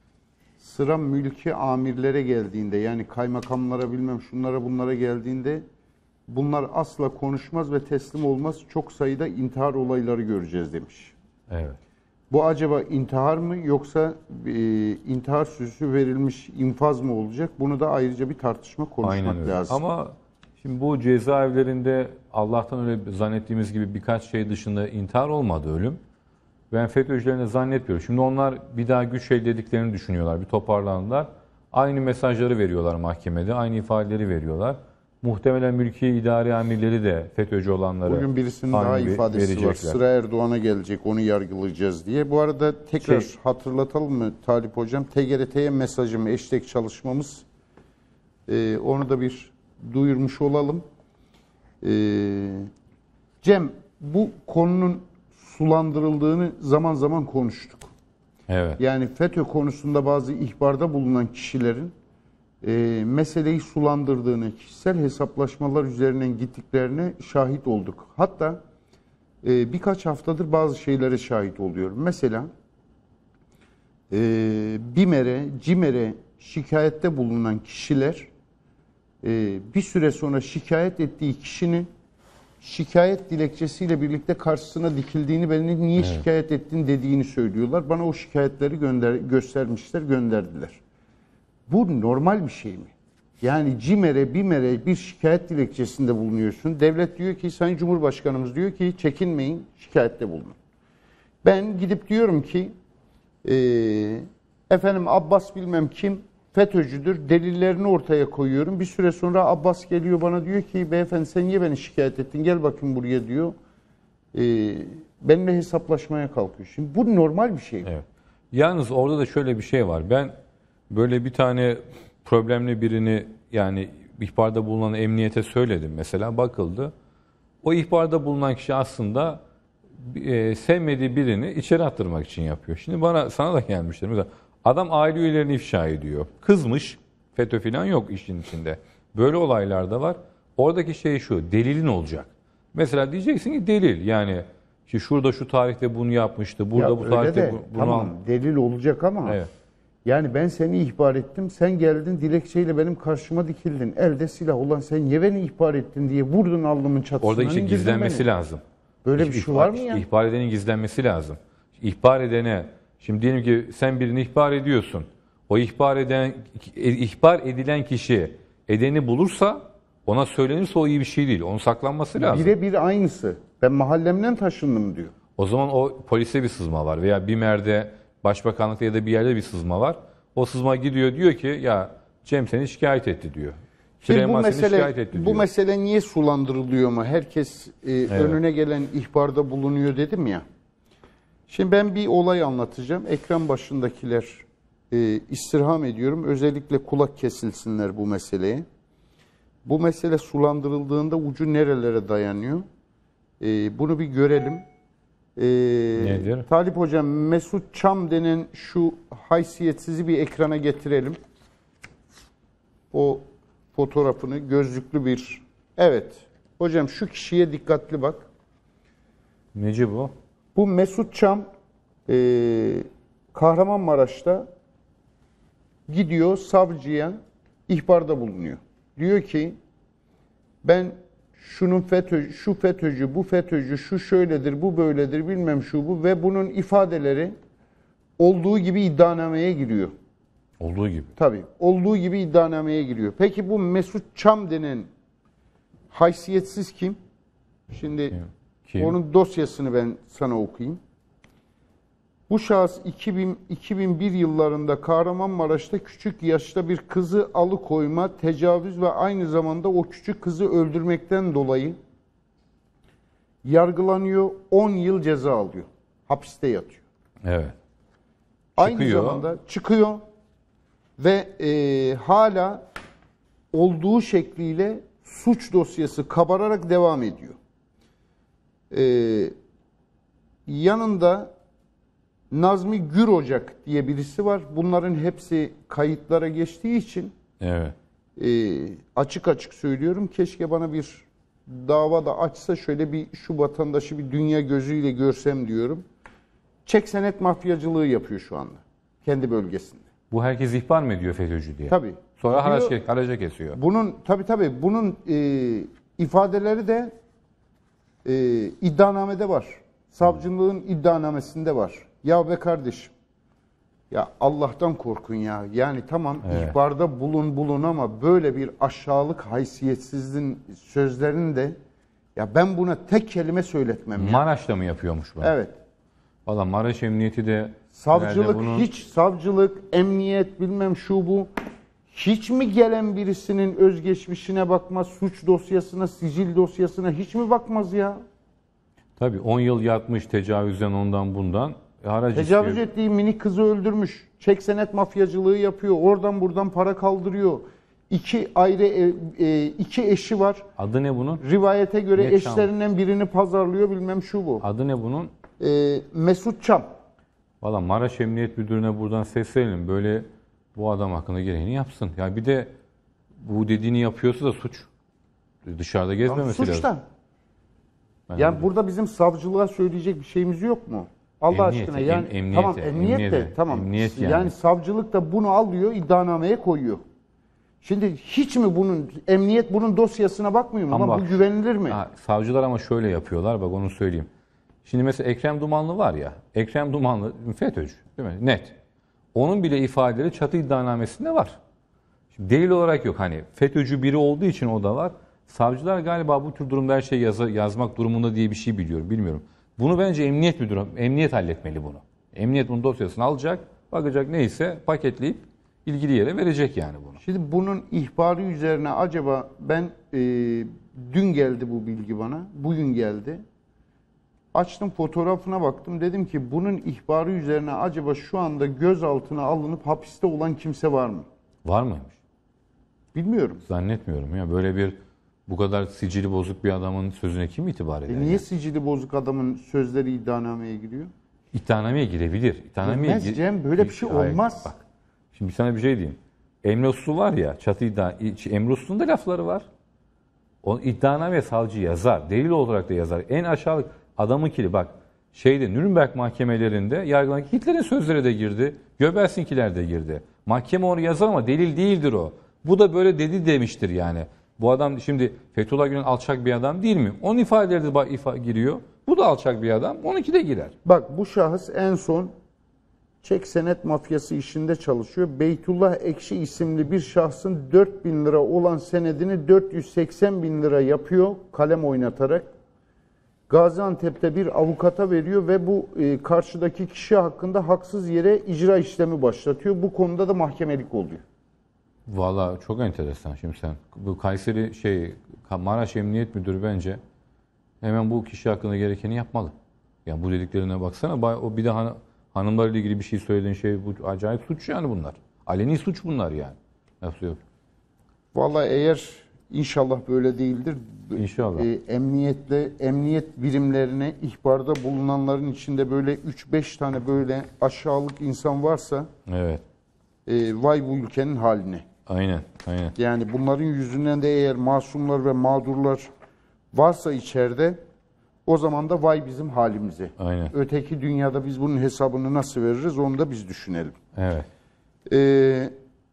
sıra mülki amirlere geldiğinde yani kaymakamlara bilmem şunlara bunlara geldiğinde bunlar asla konuşmaz ve teslim olmaz. Çok sayıda intihar olayları göreceğiz demiş. Evet. Bu acaba intihar mı yoksa e, intihar süsü verilmiş infaz mı olacak? Bunu da ayrıca bir tartışma konuşmak lazım. Ama şimdi bu cezaevlerinde Allah'tan öyle zannettiğimiz gibi birkaç şey dışında intihar olmadı ölüm. Ben FETÖ'cülerine zannetmiyorum. Şimdi onlar bir daha güç elde ediklerini düşünüyorlar. Bir toparlandılar. Aynı mesajları veriyorlar mahkemede. Aynı ifadeleri veriyorlar. Muhtemelen mülki idari amirleri de FETÖ'cü olanları bugün birisinin daha ifadesi verecekler. Var. Sıra Erdoğan'a gelecek, onu yargılayacağız diye. Bu arada tekrar şey, hatırlatalım mı Talip Hocam? T G R T'ye mesajım, hashtag çalışmamız. Ee, onu da bir duyurmuş olalım. Ee, Cem, bu konunun sulandırıldığını zaman zaman konuştuk. Evet. Yani FETÖ konusunda bazı ihbarda bulunan kişilerin e, meseleyi sulandırdığını, kişisel hesaplaşmalar üzerinden gittiklerine şahit olduk. Hatta e, birkaç haftadır bazı şeylere şahit oluyorum. Mesela e, BİMER'e, CİMER'e şikayette bulunan kişiler e, bir süre sonra şikayet ettiği kişinin şikayet dilekçesiyle birlikte karşısına dikildiğini, beni niye evet. şikayet ettin dediğini söylüyorlar. Bana o şikayetleri gönder göstermişler, gönderdiler. Bu normal bir şey mi? Yani CİMER'e, BİMER'e bir şikayet dilekçesinde bulunuyorsun. Devlet diyor ki, Sayın Cumhurbaşkanımız diyor ki çekinmeyin, şikayette bulunun. Ben gidip diyorum ki e, efendim Abbas bilmem kim FETÖ'cüdür, delillerini ortaya koyuyorum. Bir süre sonra Abbas geliyor bana diyor ki beyefendi sen niye beni şikayet ettin, gel bakayım buraya diyor. E, benimle hesaplaşmaya kalkıyor. Şimdi bu normal bir şey mi? Evet. Yalnız orada da şöyle bir şey var. Ben böyle bir tane problemli birini, yani ihbarda bulunan emniyete söyledim mesela, bakıldı. O ihbarda bulunan kişi aslında e, sevmediği birini içeri attırmak için yapıyor. Şimdi bana, sana da gelmiştir. Mesela adam aile üyelerini ifşa ediyor. Kızmış, FETÖ falan yok işin içinde. Böyle olaylar da var. Oradaki şey şu, delilin olacak. Mesela diyeceksin ki delil, yani işte şurada şu tarihte bunu yapmıştı, burada ya bu tarihte de, bu, bunu... Tamam, delil olacak ama... Evet. Yani ben seni ihbar ettim, sen geldin dilekçeyle benim karşıma dikildin. Elde silah olan sen niye beni ihbar ettin diye vurdun alnımın çatısına. Orada işte gizlenmesi beni. lazım. Böyle bir şey var mı ya? İhbar edenin gizlenmesi lazım. İhbar edene, şimdi diyelim ki sen birini ihbar ediyorsun. O ihbar eden, ihbar edilen kişi edeni bulursa, ona söylenirse o iyi bir şey değil. Onun saklanması lazım. Birebir aynısı. Ben mahallemden taşındım diyor. O zaman o polise bir sızma var veya BİMER'de, Başbakanlıkta ya da bir yerde bir sızma var. O sızma gidiyor, diyor ki ya Cem seni şikayet etti diyor. Şimdi bu mesele, etti bu mesele niye sulandırılıyor mu? Herkes e, evet. önüne gelen ihbarda bulunuyor dedim ya. Şimdi ben bir olay anlatacağım. Ekran başındakiler e, istirham ediyorum. Özellikle kulak kesilsinler bu meseleye. Bu mesele sulandırıldığında ucu nerelere dayanıyor? E, bunu bir görelim. Ee, Nedir? Talip Hocam, Mesut Çam denen şu haysiyetsizi bir ekrana getirelim. O fotoğrafını, gözlüklü bir... Evet. Hocam şu kişiye dikkatli bak. Neci bu? Bu Mesut Çam e, Kahramanmaraş'ta gidiyor savcıya ihbarda bulunuyor. Diyor ki ben şunun FETÖ, şu FETÖ'cü, bu FETÖ'cü, şu şöyledir, bu böyledir, bilmem şu bu ve bunun ifadeleri olduğu gibi iddianameye giriyor. Olduğu gibi? Tabii. Olduğu gibi iddianameye giriyor. Peki bu Mesut Çam denen haysiyetsiz kim? Şimdi kim? Onun dosyasını ben sana okuyayım. Bu şahıs iki bin, iki bin bir yıllarında Kahramanmaraş'ta küçük yaşta bir kızı alıkoyma, tecavüz ve aynı zamanda o küçük kızı öldürmekten dolayı yargılanıyor. on yıl ceza alıyor. Hapiste yatıyor. Evet. Aynı Çıkıyor. zamanda çıkıyor ve e, hala olduğu şekliyle suç dosyası kabararak devam ediyor. E, yanında Nazmi Gürocak diye birisi var. Bunların hepsi kayıtlara geçtiği için evet. e, açık açık söylüyorum. Keşke bana bir dava da açsa, şöyle bir şu vatandaşı bir dünya gözüyle görsem diyorum. Çek senet mafyacılığı yapıyor şu anda. Kendi bölgesinde. Bu herkes ihbar mı ediyor FETÖ'cü diye? Tabii. Sonra haraç, haraca kesiyor. Bunun tabii tabii bunun e, ifadeleri de e, iddianamede var. Savcılığın iddianamesinde var. Ya be kardeşim, ya Allah'tan korkun ya. Yani tamam evet. ihbarda bulun bulun ama böyle bir aşağılık haysiyetsizliğin sözlerini de, ya ben buna tek kelime söyletmem. Maraş'ta mı yapıyormuş bu? Evet. Valla Maraş Emniyeti de... Savcılık, bunun... hiç savcılık, emniyet bilmem şu bu. Hiç mi gelen birisinin özgeçmişine bakmaz, suç dosyasına, sicil dosyasına hiç mi bakmaz ya? Tabii on yıl yatmış tecavüzden, ondan bundan. E, Tecavüz istiyor. ettiği minik kızı öldürmüş. Çek senet mafyacılığı yapıyor. Oradan buradan para kaldırıyor. İki ayrı e, e, iki eşi var. Adı ne bunun? Rivayete göre ne eşlerinden Çam? birini pazarlıyor, bilmem şu bu. Adı ne bunun? E, Mesut Çam. Valla Maraş Emniyet Müdürü'ne buradan seslenelim. Böyle bu adam hakkında gereğini yapsın. Ya bir de bu dediğini yapıyorsa da suç. Dışarıda gezmemesi Suç lazım. da. Ben Yani öyle- burada bizim savcılığa söyleyecek bir şeyimiz yok mu? Allah Emniyete, aşkına yani em- emniyete, tamam emniyet de emniyete, tamam. emniyet yani. yani. savcılık da bunu alıyor iddianameye koyuyor. Şimdi hiç mi bunun emniyet bunun dosyasına bakmıyor mu? Ama Ama bak- bu güvenilir mi? Ha, savcılar ama şöyle yapıyorlar, bak onu söyleyeyim. Şimdi mesela Ekrem Dumanlı var ya, Ekrem Dumanlı FETÖ'cü değil mi? Net. Onun bile ifadeleri çatı iddianamesinde var. Şimdi delil olarak yok, hani FETÖ'cü biri olduğu için o da var. Savcılar galiba bu tür durumda her şeyi yazı, yazmak durumunda diye bir şey biliyorum, bilmiyorum. Bunu bence emniyet müdürü, emniyet halletmeli bunu. Emniyet bunun dosyasını alacak, bakacak neyse paketleyip ilgili yere verecek yani bunu. Şimdi bunun ihbarı üzerine acaba ben e, dün geldi bu bilgi bana, bugün geldi. Açtım fotoğrafına baktım dedim ki bunun ihbarı üzerine acaba şu anda gözaltına alınıp hapiste olan kimse var mı? Var mıymış? Bilmiyorum. Zannetmiyorum ya. Böyle bir bu kadar sicili bozuk bir adamın sözüne kim itibar eder? E niye sicili bozuk adamın sözleri iddianameye giriyor? İddianameye girebilir. İddianameye Girmez gir- Cem, böyle bir şey Hayır, olmaz. Bak. Şimdi sana bir şey diyeyim. Emre Uslu var ya, çatı iddia Emre Uslu'nun da lafları var. O iddianame savcı yazar. Delil olarak da yazar. En aşağılık adamınkili bak. Şeyde Nürnberg mahkemelerinde yargılanan Hitler'in sözleri de girdi. Goebbels'inkiler de girdi. Mahkeme onu yazar ama delil değildir o. Bu da böyle dedi demiştir yani. Bu adam şimdi Fethullah Gülen alçak bir adam değil mi? Onun ifadeleri de ba- ifa giriyor. Bu da alçak bir adam. onunki de girer. Bak bu şahıs en son çek senet mafyası işinde çalışıyor. Beytullah Ekşi isimli bir şahsın dört bin lira olan senedini dört yüz seksen bin lira yapıyor kalem oynatarak. Gaziantep'te bir avukata veriyor ve bu e, karşıdaki kişi hakkında haksız yere icra işlemi başlatıyor. Bu konuda da mahkemelik oluyor. Valla çok enteresan şimdi sen. Bu Kayseri şey Maraş Emniyet Müdürü bence hemen bu kişi hakkında gerekeni yapmalı. Yani bu dediklerine baksana. bay- O bir de han, hanımlarla ilgili bir şey söylediğin şey bu acayip suç yani bunlar. Aleni suç bunlar yani. Nasıl yok? Vallahi eğer inşallah böyle değildir. İnşallah. E, emniyetle emniyet birimlerine ihbarda bulunanların içinde böyle üç beş tane böyle aşağılık insan varsa Evet. e, vay bu ülkenin haline. Aynen. Aynen. Yani bunların yüzünden de eğer masumlar ve mağdurlar varsa içeride o zaman da vay bizim halimize. Aynen. Öteki dünyada biz bunun hesabını nasıl veririz onu da biz düşünelim. Evet. Ee,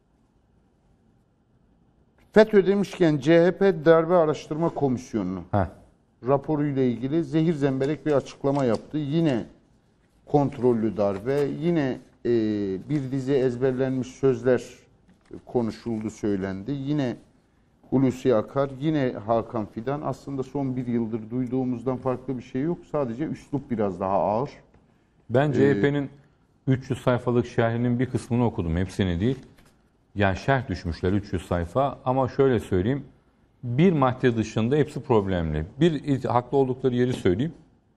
FETÖ demişken C H P Darbe Araştırma Komisyonu'nun Heh. raporuyla ilgili zehir zemberek bir açıklama yaptı. Yine kontrollü darbe, yine e, bir dizi ezberlenmiş sözler konuşuldu, söylendi. Yine Hulusi Akar, yine Hakan Fidan. Aslında son bir yıldır duyduğumuzdan farklı bir şey yok. Sadece üslup biraz daha ağır. Ben Ee, C H P'nin üç yüz sayfalık şerhinin bir kısmını okudum. Hepsini değil. Yani şerh düşmüşler üç yüz sayfa. Ama şöyle söyleyeyim. Bir madde dışında hepsi problemli. Bir haklı oldukları yeri söyleyeyim.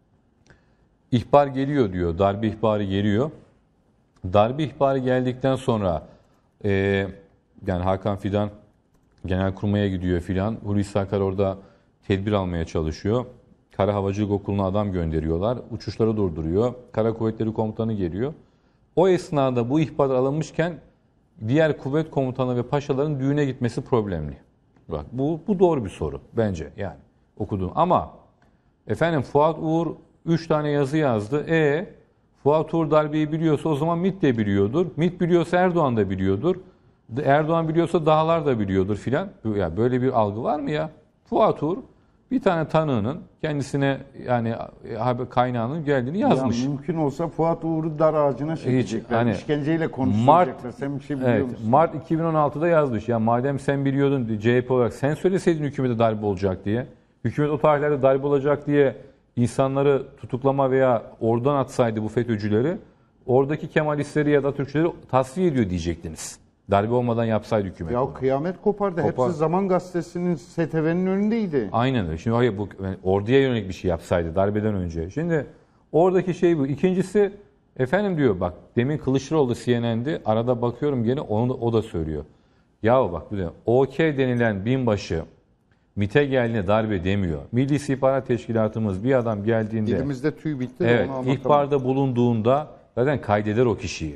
İhbar geliyor diyor. Darbe ihbarı geliyor. Darbe ihbarı geldikten sonra e, yani Hakan Fidan Genelkurmay'a gidiyor filan. Hulusi Akar orada tedbir almaya çalışıyor. Kara Havacılık Okulu'na adam gönderiyorlar. Uçuşları durduruyor. Kara Kuvvetleri Komutanı geliyor. O esnada bu ihbar alınmışken diğer kuvvet komutanı ve paşaların düğüne gitmesi problemli. Bak bu bu doğru bir soru bence yani okuduğum. Ama efendim Fuat Uğur üç tane yazı yazdı. E Fuat Uğur darbeyi biliyorsa o zaman MİT de biliyordur. MİT biliyorsa Erdoğan da biliyordur. Erdoğan biliyorsa dağlar da biliyordur filan. Ya böyle bir algı var mı ya? Fuat Uğur bir tane tanığının kendisine yani kaynağının geldiğini yazmış. Ya mümkün olsa Fuat Uğur'u dar ağacına çekecekler. hani İşkenceyle konuşacaklar. Sen bir şey biliyor evet, musun? Mart iki bin on altıda yazmış. Ya madem sen biliyordun C H P olarak sen söyleseydin hükümete darbe olacak diye. Hükümet o tarihlerde darbe olacak diye insanları tutuklama veya oradan atsaydı bu FETÖ'cüleri oradaki Kemalistleri ya da Türkçüleri tasfiye ediyor diyecektiniz. Darbe olmadan yapsaydı hükümet. Ya bunu. kıyamet kopardı. Kopar. Hepsi Zaman Gazetesi'nin S T V'nin önündeydi. Aynen öyle. Şimdi hayır bu yani orduya yönelik bir şey yapsaydı darbeden önce. Şimdi oradaki şey bu. İkincisi efendim diyor bak demin Kılıçdaroğlu C N N'di. Arada bakıyorum gene onu da, o da söylüyor. Yahu bak bir de O K denilen binbaşı MİT'e geldiğine darbe demiyor. Milli İstihbarat Teşkilatımız bir adam geldiğinde Dilimizde tüy bitti de evet onu anlatamam. ihbarda bulunduğunda zaten kaydeder o kişiyi.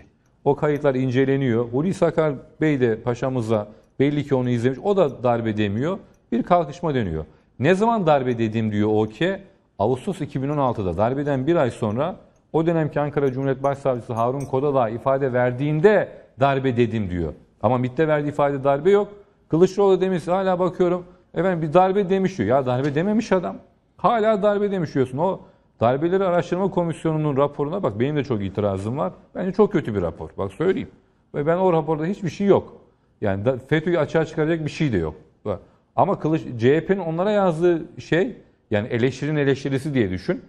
O kayıtlar inceleniyor. Hulusi Akar Bey de paşamıza belli ki onu izlemiş. O da darbe demiyor. Bir kalkışma dönüyor. Ne zaman darbe dedim diyor O K? Ağustos iki bin on altıda darbeden bir ay sonra o dönemki Ankara Cumhuriyet Başsavcısı Harun Kodadağ ifade verdiğinde darbe dedim diyor. Ama MİT'te verdiği ifade darbe yok. Kılıçdaroğlu demiş, hala bakıyorum efendim bir darbe demiş diyor. Ya darbe dememiş adam. Hala darbe demiş diyorsun. O Darbeleri Araştırma Komisyonu'nun raporuna bak, benim de çok itirazım var. Bence çok kötü bir rapor. Bak söyleyeyim. Ve ben o raporda hiçbir şey yok. Yani da, FETÖ'yü açığa çıkaracak bir şey de yok. Bak. Ama Kılıç, C H P'nin onlara yazdığı şey, yani eleştirinin eleştirisi diye düşün.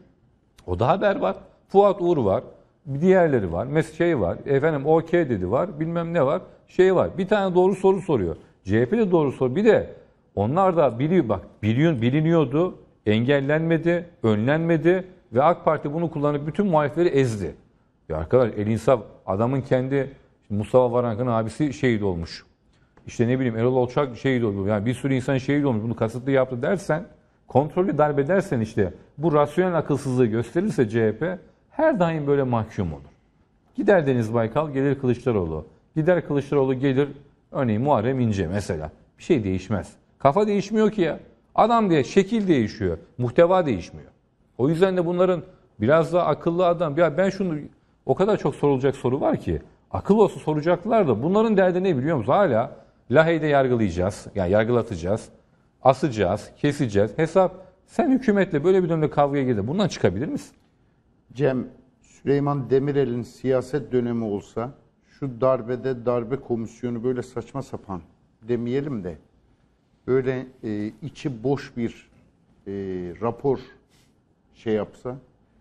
O da haber var. Fuat Uğur var. Diğerleri var. Mes şey var. Efendim O K dedi var. Bilmem ne var. Şey var. Bir tane doğru soru soruyor. C H P de doğru soru. Bir de onlar da biliyor, bak biliyor, biliniyordu. Engellenmedi, önlenmedi ve AK Parti bunu kullanıp bütün muhalifleri ezdi. Ya arkadaş, el insaf, adamın kendi Mustafa Varank'ın abisi şehit olmuş. İşte ne bileyim Erol Olçak şehit olmuş. Yani bir sürü insan şehit olmuş. Bunu kasıtlı yaptı dersen, kontrollü darbe dersen, işte bu rasyonel akılsızlığı gösterirse C H P her daim böyle mahkum olur. Gider Deniz Baykal, gelir Kılıçdaroğlu. Gider Kılıçdaroğlu, gelir örneğin Muharrem İnce mesela. Bir şey değişmez. Kafa değişmiyor ki ya. Adam diye şekil değişiyor. Muhteva değişmiyor. O yüzden de bunların biraz daha akıllı adam. Ya ben şunu, o kadar çok sorulacak soru var ki. Akıl olsa soracaklar da bunların derdi ne biliyor musun? Hala Lahey'de yargılayacağız. Yani yargılatacağız. Asacağız. Keseceğiz. Hesap, sen hükümetle böyle bir dönemde kavgaya girdin. Bundan çıkabilir misin? Cem, Süleyman Demirel'in siyaset dönemi olsa şu darbede darbe komisyonu böyle saçma sapan demeyelim de böyle e, içi boş bir e, rapor şey yapsa,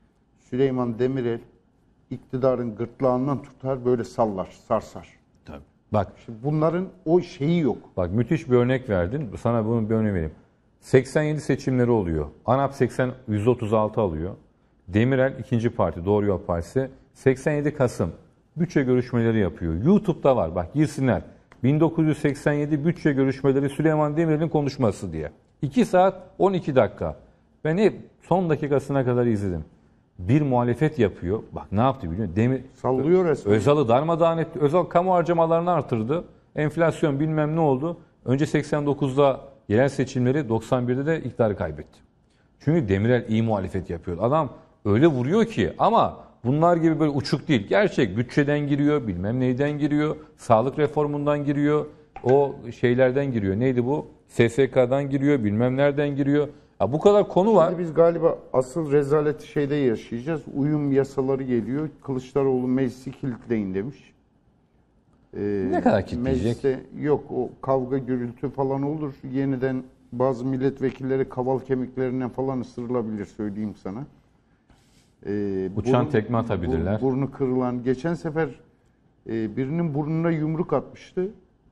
Süleyman Demirel iktidarın gırtlağından tutar böyle sallar, sarsar. Tabii. Bak. Şimdi bunların o şeyi yok. Bak müthiş bir örnek verdin. Sana bunun bir örnek vereyim. seksen yedi seçimleri oluyor. ANAP seksen, yüzde otuz altı alıyor. Demirel ikinci parti, Doğru Yol Partisi. seksen yedi Kasım bütçe görüşmeleri yapıyor. YouTube'da var. Bak girsinler. bin dokuz yüz seksen yedi bütçe görüşmeleri Süleyman Demirel'in konuşması diye. iki saat on iki dakika. Ben hep son dakikasına kadar izledim. Bir muhalefet yapıyor. Bak ne yaptı biliyor musun? Demir, Sallıyor resmen. Özal'ı darmadağın etti. Özal kamu harcamalarını artırdı. Enflasyon bilmem ne oldu. Önce seksen dokuzda yerel seçimleri, doksan birde de iktidarı kaybetti. Çünkü Demirel iyi muhalefet yapıyor. Adam öyle vuruyor ki, ama bunlar gibi böyle uçuk değil. Gerçek bütçeden giriyor, bilmem neyden giriyor, sağlık reformundan giriyor, o şeylerden giriyor. Neydi bu? S S K'dan giriyor, bilmem nereden giriyor. Ya bu kadar konu var. Şimdi biz galiba asıl rezaleti şeyde yaşayacağız. Uyum yasaları geliyor. Kılıçdaroğlu meclisi kilitleyin demiş. Ee, Ne kadar kilitleyecek? Mecliste yok, o kavga gürültü falan olur. Yeniden bazı milletvekilleri kaval kemiklerinden falan ısırılabilir, söyleyeyim sana. Ee, Uçan burun, tekme atabilirler. Burnu kırılan. Geçen sefer e, birinin burnuna yumruk atmıştı.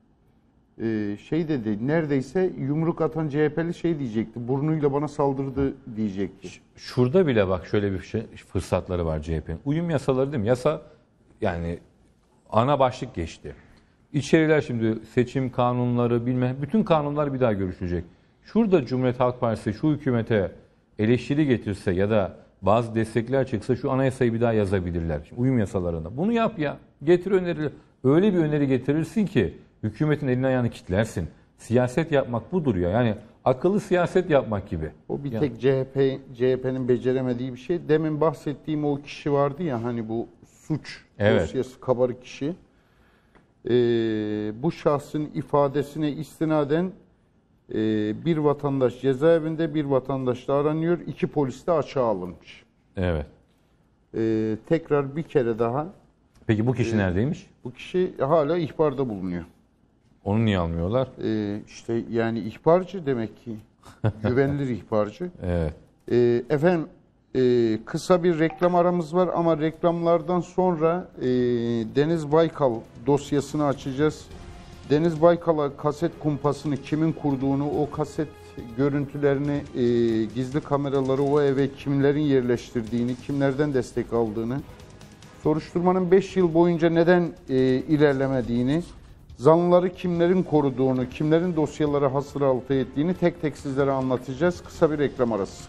Ee, şey dedi, neredeyse yumruk atan C H P'li şey diyecekti. Burnuyla bana saldırdı diyecekti. Şurada bile bak şöyle bir şey, fırsatları var C H P'nin. Uyum yasaları değil mi? Yasa yani ana başlık geçti. İçeriler şimdi seçim kanunları bilmem, bütün kanunlar bir daha görüşülecek. Şurada Cumhuriyet Halk Partisi şu hükümete eleştiri getirse ya da bazı destekler çıksa şu anayasayı bir daha yazabilirler. Şimdi uyum yasalarında. Bunu yap ya. Getir önerileri. Öyle bir öneri getirirsin ki hükümetin elini ayağını kilitlersin. Siyaset yapmak budur ya. Yani akıllı siyaset yapmak gibi. O bir Ya. tek C H P C H P'nin beceremediği bir şey. Demin bahsettiğim o kişi vardı ya, hani bu suç Evet. dosyası kabarık kişi. Ee, bu şahsın ifadesine istinaden e, bir vatandaş cezaevinde, bir vatandaş da aranıyor. İki polis de açığa alınmış. Evet. Ee, tekrar bir kere daha Peki bu kişi neredeymiş? bu kişi hala ihbarda bulunuyor. Onu niye almıyorlar? Ee, işte yani ihbarcı demek ki. Güvenilir ihbarcı. Evet. Ee, efendim e, kısa bir reklam aramız var ama reklamlardan sonra e, Deniz Baykal dosyasını açacağız. Deniz Baykal'a kaset kumpasını kimin kurduğunu, o kaset görüntülerini, e, gizli kameraları o eve kimlerin yerleştirdiğini, kimlerden destek aldığını, soruşturmanın beş yıl boyunca neden e, ilerlemediğini, zanlıları kimlerin koruduğunu, kimlerin dosyaları hasır altı ettiğini tek tek sizlere anlatacağız. Kısa bir reklam arası.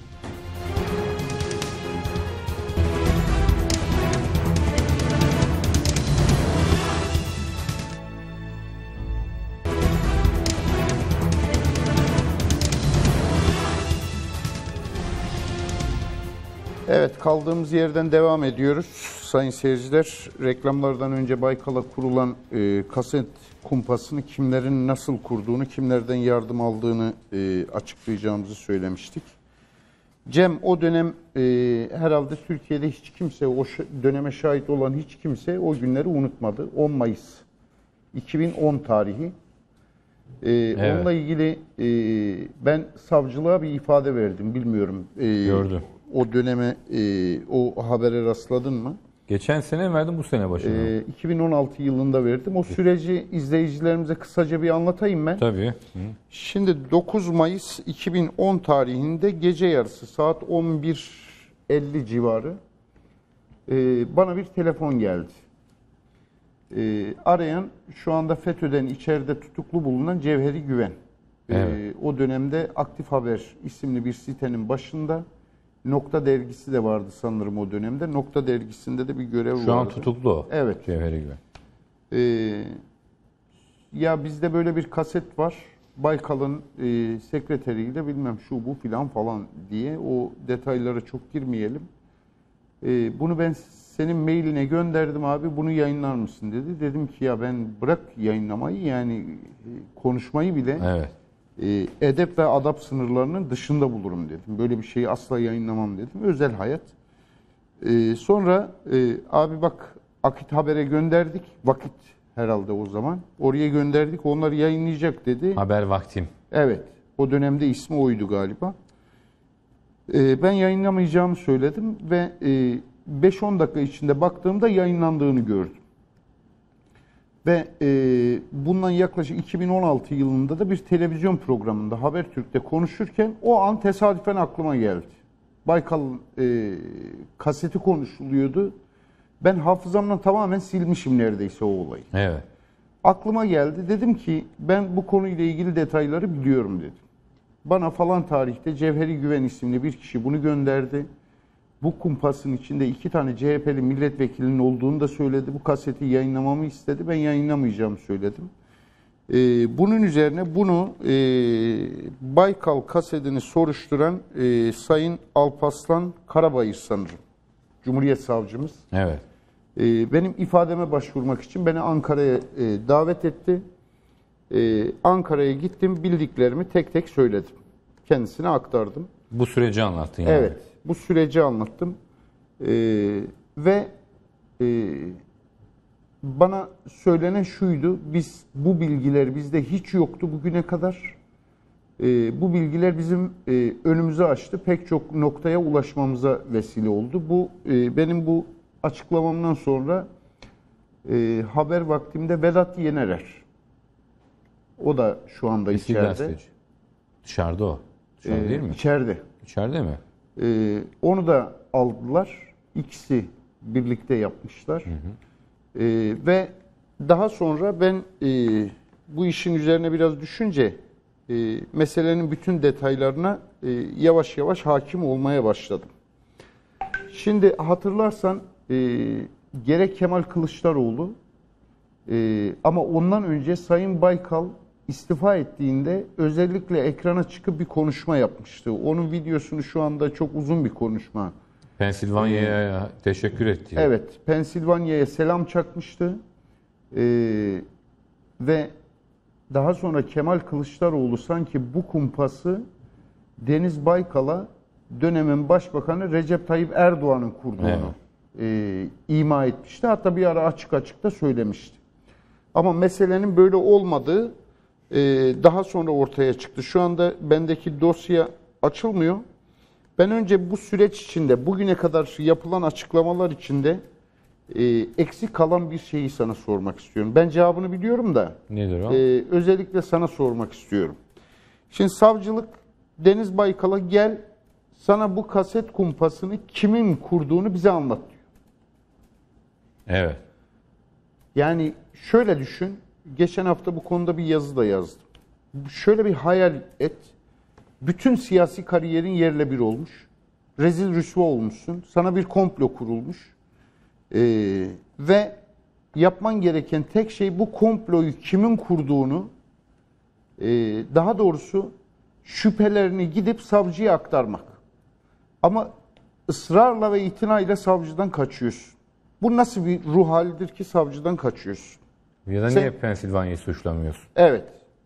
Evet, kaldığımız yerden devam ediyoruz. Sayın seyirciler, reklamlardan önce Baykal'a kurulan e, kaset kumpasını kimlerin nasıl kurduğunu, kimlerden yardım aldığını e, açıklayacağımızı söylemiştik. Cem, o dönem e, herhalde Türkiye'de hiç kimse, o döneme şahit olan hiç kimse o günleri unutmadı. on Mayıs iki bin on tarihi. Ee, evet. Onunla ilgili e, ben savcılığa bir ifade verdim, bilmiyorum. E, Gördüm. O döneme, e, o habere rastladın mı? Geçen sene mi verdin, bu sene başına? E, iki bin on altı yılında verdim. O süreci izleyicilerimize kısaca bir anlatayım ben. Tabii. Hı. Şimdi dokuz Mayıs iki bin on tarihinde gece yarısı saat on bir elli civarı e, bana bir telefon geldi. E, arayan şu anda FETÖ'den içeride tutuklu bulunan Cevheri Güven. Evet. E, o dönemde Aktif Haber isimli bir sitenin başında, Nokta dergisi de vardı sanırım o dönemde. Nokta dergisinde de bir görev vardı. Şu an tutuklu o. Evet. Cevheri Güven. E, ya bizde böyle bir kaset var. Baykal'ın e, sekreteriyle bilmem şu bu filan falan diye, o detaylara çok girmeyelim. E, bunu ben senin mailine gönderdim abi, bunu yayınlar mısın dedi. Dedim ki ya ben bırak yayınlamayı, yani e, konuşmayı bile evet. e, edep ve adap sınırlarının dışında bulurum dedim. Böyle bir şeyi asla yayınlamam dedim. Özel hayat. E, sonra e, abi bak Akit Haber'e gönderdik. Vakit herhalde o zaman. Oraya gönderdik. Onları yayınlayacak dedi. Haber Vaktim. Evet. O dönemde ismi oydu galiba. E, ben yayınlamayacağımı söyledim ve e, beş on dakika içinde baktığımda yayınlandığını gördüm. Ve e, bundan yaklaşık iki bin on altı yılında da bir televizyon programında, Habertürk'te konuşurken o an tesadüfen aklıma geldi. Baykal e, kaseti konuşuluyordu. Ben hafızamdan tamamen silmişim neredeyse o olayı. Evet. Aklıma geldi. Dedim ki ben bu konuyla ilgili detayları biliyorum dedim. Bana falan tarihte Cevheri Güven isimli bir kişi bunu gönderdi. Bu kumpasın içinde iki tane C H P'li milletvekilinin olduğunu da söyledi. Bu kaseti yayınlamamı istedi. Ben yayınlamayacağımı söyledim. Ee, bunun üzerine bunu e, Baykal kasetini soruşturan e, Sayın Alparslan Karabayır sanırım, Cumhuriyet Savcımız. Evet. E, benim ifademe başvurmak için beni Ankara'ya e, davet etti. E, Ankara'ya gittim, bildiklerimi tek tek söyledim. Kendisine aktardım. Bu süreci anlattın yani. Evet. Bu süreci anlattım ee, ve e, bana söylenen şuydu: biz bu bilgiler bizde hiç yoktu bugüne kadar. E, bu bilgiler bizim e, önümüzü açtı, pek çok noktaya ulaşmamıza vesile oldu. Bu e, benim bu açıklamamdan sonra e, haber vaktimde Vedat Yenerer, o da şu anda Eski içeride. gazeteci. Dışarıda o. Dışarıda Ee, değil mi? İçeride. İçeride mi? Ee, onu da aldılar. İkisi birlikte yapmışlar. Hı hı. Ee, ve daha sonra ben e, bu işin üzerine biraz düşünce e, meselenin bütün detaylarına e, yavaş yavaş hakim olmaya başladım. Şimdi hatırlarsan e, gerek Kemal Kılıçdaroğlu e, ama ondan önce Sayın Baykal istifa ettiğinde özellikle ekrana çıkıp bir konuşma yapmıştı. Onun videosunu şu anda, çok uzun bir konuşma. Pensilvanya'ya ee, teşekkür etti. Evet, Pensilvanya'ya selam çakmıştı. Ee, ve daha sonra Kemal Kılıçdaroğlu sanki bu kumpası Deniz Baykal'a dönemin başbakanı Recep Tayyip Erdoğan'ın kurduğunu evet. e, ima etmişti. Hatta bir ara açık açık da söylemişti. Ama meselenin böyle olmadığı daha sonra ortaya çıktı. Şu anda bendeki dosya açılmıyor. Ben önce bu süreç içinde, bugüne kadar yapılan açıklamalar içinde e, eksik kalan bir şeyi sana sormak istiyorum. Ben cevabını biliyorum da nedir o? E, özellikle sana sormak istiyorum. Şimdi savcılık Deniz Baykal'a gel, sana bu kaset kumpasını kimin kurduğunu bize anlat diyor. Evet. Yani şöyle düşün. Geçen hafta bu konuda bir yazı da yazdım. Şöyle bir hayal et. Bütün siyasi kariyerin yerle bir olmuş. Rezil rüsva olmuşsun. Sana bir komplo kurulmuş. Ee, ve yapman gereken tek şey bu komployu kimin kurduğunu, e, daha doğrusu şüphelerini gidip savcıya aktarmak. Ama ısrarla ve itinayla savcıdan kaçıyorsun. Bu nasıl bir ruh halidir ki savcıdan kaçıyorsun? Ya da Sen- niye Pensilvanya'yı suçlamıyorsun? Evet.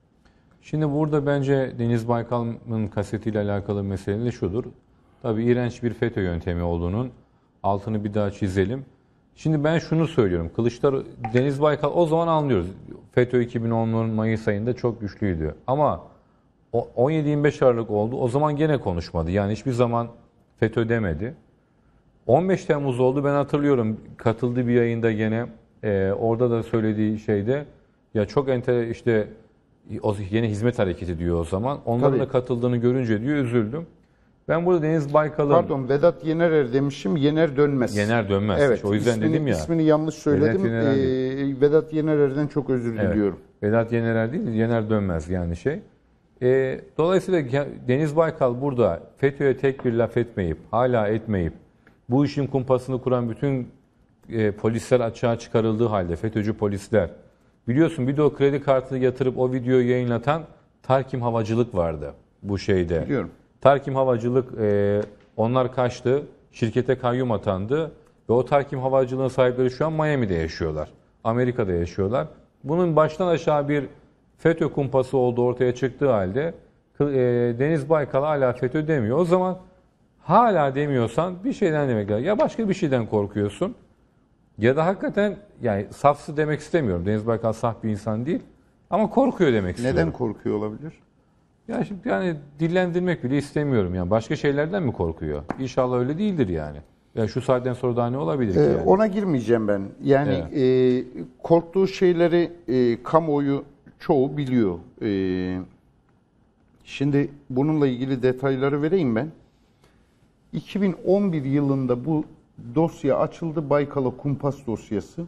Şimdi burada bence Deniz Baykal'ın kasetiyle alakalı mesele de şudur. Tabii iğrenç bir FETÖ yöntemi olduğunun altını bir daha çizelim. Şimdi ben şunu söylüyorum. Kılıçdaroğlu, Deniz Baykal o zaman anlıyoruz. FETÖ iki bin on'un Mayıs ayında çok güçlüydü. Ama o on yedi yirmi beş Aralık oldu. O zaman gene konuşmadı. Yani hiçbir zaman FETÖ demedi. on beş Temmuz oldu. Ben hatırlıyorum. Katıldığı bir yayında gene e, orada da söylediği şeyde ya çok enter işte o yeni hizmet hareketi diyor o zaman. Onların Tabii. da katıldığını görünce diyor üzüldüm. Ben burada Deniz Baykal'ın Pardon, Vedat Yenerer demişim. Yener Dönmez. Yener Dönmez. Evet. O yüzden ismini, dedim ya. ismini yanlış söyledim. Vedat Yenerer Ee, Vedat Yenerer'den çok özür Evet. diliyorum. Vedat Yener değil, Yener Dönmez yani şey. E, dolayısıyla Deniz Baykal burada FETÖ'ye tek bir laf etmeyip, hala etmeyip, bu işin kumpasını kuran bütün e, polisler açığa çıkarıldığı halde, FETÖ'cü polisler. Biliyorsun bir de o kredi kartını yatırıp o videoyu yayınlatan Tarkim Havacılık vardı bu şeyde. Biliyorum. Tarkim Havacılık, e, onlar kaçtı, şirkete kayyum atandı ve o Tarkim Havacılığın sahipleri şu an Miami'de yaşıyorlar, Amerika'da yaşıyorlar. Bunun baştan aşağı bir FETÖ kumpası olduğu ortaya çıktığı halde e, Deniz Baykal hala FETÖ demiyor. O zaman hala demiyorsan bir şeyden demek lazım. Ya başka bir şeyden korkuyorsun ya da hakikaten yani safsı demek istemiyorum. Deniz Baykal saf bir insan değil ama korkuyor demek istiyorum. Neden korkuyor olabilir? Ya şimdi yani dillendirmek bile istemiyorum yani. Başka şeylerden mi korkuyor? İnşallah öyle değildir yani. Ya şu saatten sonra daha ne olabilir ki Ee, yani? Ona girmeyeceğim ben. Yani e, korktuğu şeyleri e, kamuoyu çoğu biliyor. E, şimdi bununla ilgili detayları vereyim ben. iki bin on bir yılında bu dosya açıldı. Baykal'a kumpas dosyası.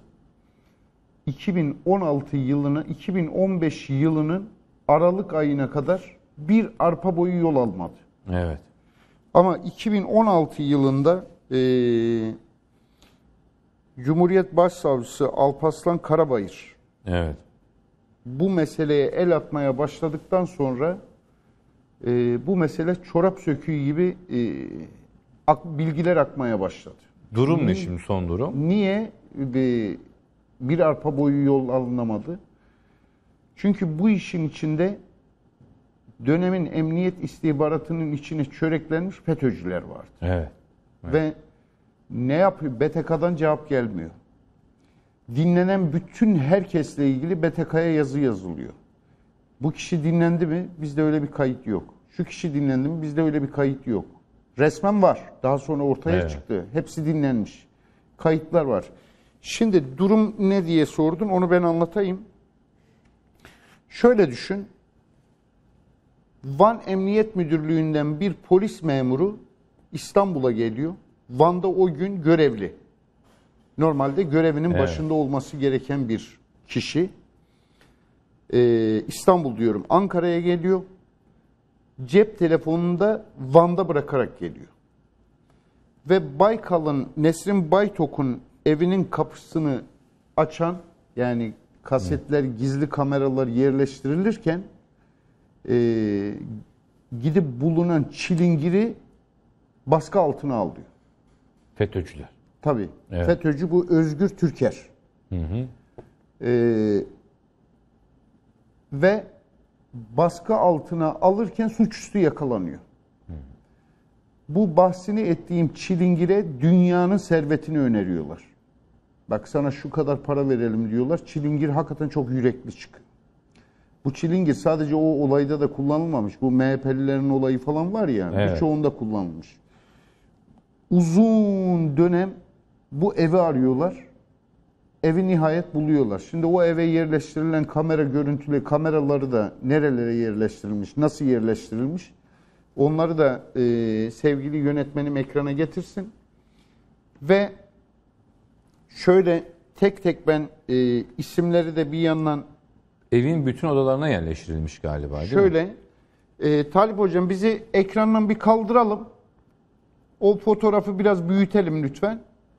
iki bin on altı yılına, iki bin on beş yılının Aralık ayına kadar bir arpa boyu yol almadı. Evet. Ama iki bin on altı yılında e, Cumhuriyet Başsavcısı Alparslan Karabayır Evet. bu meseleye el atmaya başladıktan sonra e, bu mesele çorap söküğü gibi e, ak, bilgiler akmaya başladı. Durum ne şimdi son durum? Niye e, bir arpa boyu yol alınamadı? Çünkü bu işin içinde dönemin emniyet istihbaratının içine çöreklenmiş FETÖ'cüler vardı. Evet. Ve ne yapıyor? B T K'dan cevap gelmiyor. Dinlenen bütün herkesle ilgili B T K'ya yazı yazılıyor. Bu kişi dinlendi mi? Bizde öyle bir kayıt yok. Şu kişi dinlendi mi? Bizde öyle bir kayıt yok. Resmen var. Daha sonra ortaya Evet. çıktı. Hepsi dinlenmiş. Kayıtlar var. Şimdi durum ne diye sordun, onu ben anlatayım. Şöyle düşün. Van Emniyet Müdürlüğü'nden bir polis memuru İstanbul'a geliyor. Van'da o gün görevli. Normalde görevinin Evet. başında olması gereken bir kişi. Ee, İstanbul diyorum. Ankara'ya geliyor. Cep telefonunu da Van'da bırakarak geliyor. Ve Baykal'ın, Nesrin Baytok'un evinin kapısını açan, yani kasetler, gizli kameralar yerleştirilirken e, gidip bulunan çilingiri baskı altına alıyor. FETÖ'cüler. Tabii. Evet. FETÖ'cü bu Özgür Türker. Hı hı. Ee, ve baskı altına alırken suçüstü yakalanıyor. Hı. Bu bahsini ettiğim çilingire dünyanın servetini öneriyorlar. Bak sana şu kadar para verelim diyorlar. Çilingir hakikaten çok yürekli çıkıyor. Bu çilingir sadece o olayda da kullanılmamış. Bu M H P'lilerin olayı falan var ya, Evet. birçoğunda kullanılmış. Uzun dönem bu evi arıyorlar. Evi nihayet buluyorlar. Şimdi o eve yerleştirilen kamera görüntülü kameraları da nerelere yerleştirilmiş, nasıl yerleştirilmiş? Onları da e, sevgili yönetmenim ekrana getirsin. Ve şöyle tek tek ben e, isimleri de bir yandan Evin bütün odalarına yerleştirilmiş galiba değil mi? şöyle e, Talip Hocam bizi ekrandan bir kaldıralım. O fotoğrafı biraz büyütelim lütfen.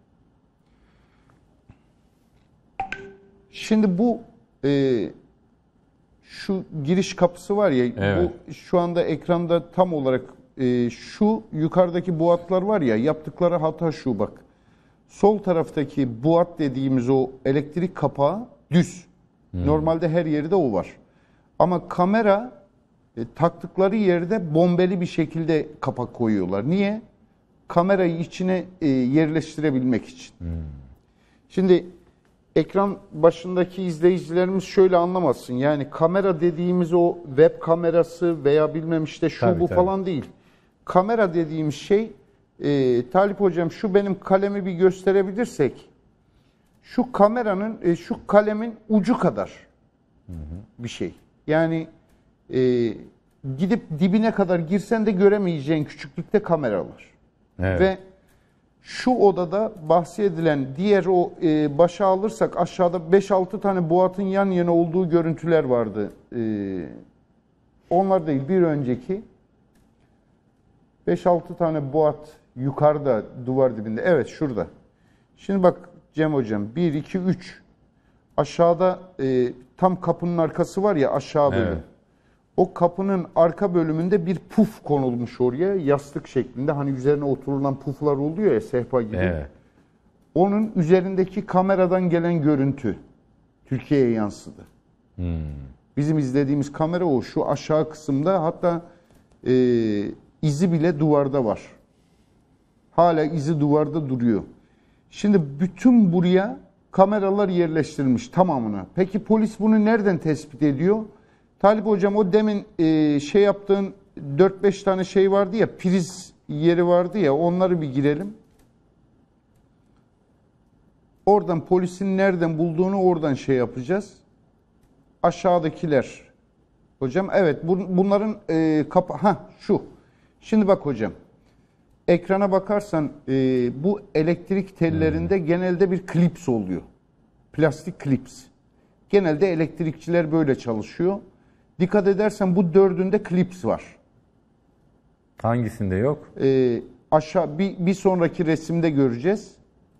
Şimdi bu e, şu giriş kapısı var ya, Evet. bu şu anda ekranda tam olarak e, şu yukarıdaki buatlar var ya, yaptıkları hata şu bak. Sol taraftaki buat dediğimiz o elektrik kapağı düz. Normalde her yerde o var. Ama kamera e, taktıkları yerde bombeli bir şekilde kapak koyuyorlar. Niye? Kamerayı içine e, yerleştirebilmek için. Şimdi ekran başındaki izleyicilerimiz şöyle anlamasın. Yani kamera dediğimiz o web kamerası veya bilmem işte şu Tabii, bu tabii. falan değil. Kamera dediğimiz şey, e, Talip Hocam şu benim kalemi bir gösterebilirsek, şu kameranın, e, şu kalemin ucu kadar bir şey. Yani e, gidip dibine kadar girsen de göremeyeceğin küçüklükte kameralar. Evet. Ve şu odada bahsedilen diğer o e, başa alırsak aşağıda beş altı tane buatın yan yana olduğu görüntüler vardı. E, onlar değil, bir önceki beş altı tane buat yukarıda duvar dibinde. Evet, şurada. Şimdi bak Cem Hocam, bir iki üç aşağıda e, tam kapının arkası var ya, aşağı bölüm. Evet. O kapının arka bölümünde bir puf konulmuş oraya, yastık şeklinde. Hani üzerine oturulan puflar oluyor ya, sehpa gibi. Evet. Onun üzerindeki kameradan gelen görüntü Türkiye'ye yansıdı. Hmm. Bizim izlediğimiz kamera o. Şu aşağı kısımda, hatta e, izi bile duvarda var. Hala izi duvarda duruyor. Şimdi bütün buraya kameralar yerleştirilmiş tamamına. Peki polis bunu nereden tespit ediyor? Talip Hocam, o demin e, şey yaptığın dört beş tane şey vardı ya, priz yeri vardı ya, onları bir girelim. Oradan polisin nereden bulduğunu oradan şey yapacağız. Aşağıdakiler. Hocam evet, bunların e, kapa... Ha şu. Şimdi bak hocam. Ekrana bakarsan e, bu elektrik tellerinde hmm. genelde bir klips oluyor. Plastik klips. Genelde elektrikçiler böyle çalışıyor. Dikkat edersen bu dördünde klips var. Hangisinde yok? E, aşağı bir, bir sonraki resimde göreceğiz.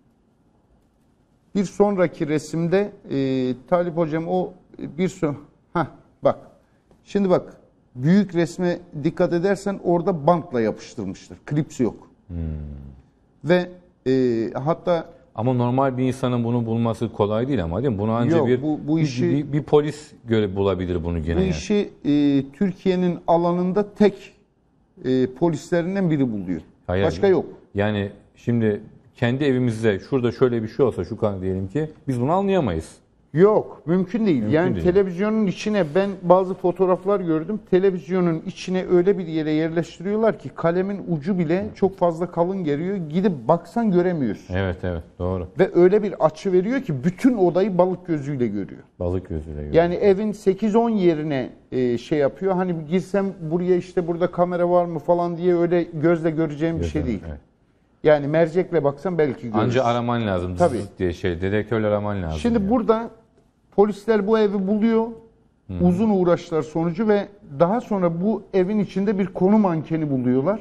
Bir sonraki resimde e, Talip Hocam o bir son... Hah bak. Şimdi bak. Büyük resme dikkat edersen orada bantla yapıştırmıştır. Klips yok. Hmm. Ve e, hatta... Ama normal bir insanın bunu bulması kolay değil ama değil mi? Bunu ancak yok, bir, bu, bu işi, bir, bir polis göre bulabilir bunu gene. Bu yani. işi e, Türkiye'nin alanında tek e, polislerinden biri buluyor. Hayır, Başka yok. Yani şimdi kendi evimizde şurada şöyle bir şey olsa, şu kan diyelim ki, biz bunu anlayamayız. Yok, mümkün değil. Mümkün yani değil. Televizyonun içine, ben bazı fotoğraflar gördüm. Televizyonun içine öyle bir yere yerleştiriyorlar ki kalemin ucu bile çok fazla kalın geliyor. Gidip baksan göremiyorsun. Evet evet, doğru. Ve öyle bir açı veriyor ki bütün odayı balık gözüyle görüyor. Balık gözüyle görüyor. Yani evin sekiz on yerine e, şey yapıyor. Hani girsem buraya, işte burada kamera var mı falan diye öyle gözle göreceğim bir şey değil. Evet. Yani mercekle baksan belki görürsün. Anca araman lazım. Tabii. Diye şey, dedektörle araman lazım. Şimdi yani. burada polisler bu evi buluyor. Hmm. Uzun uğraşlar sonucu ve daha sonra bu evin içinde bir konu mankeni buluyorlar.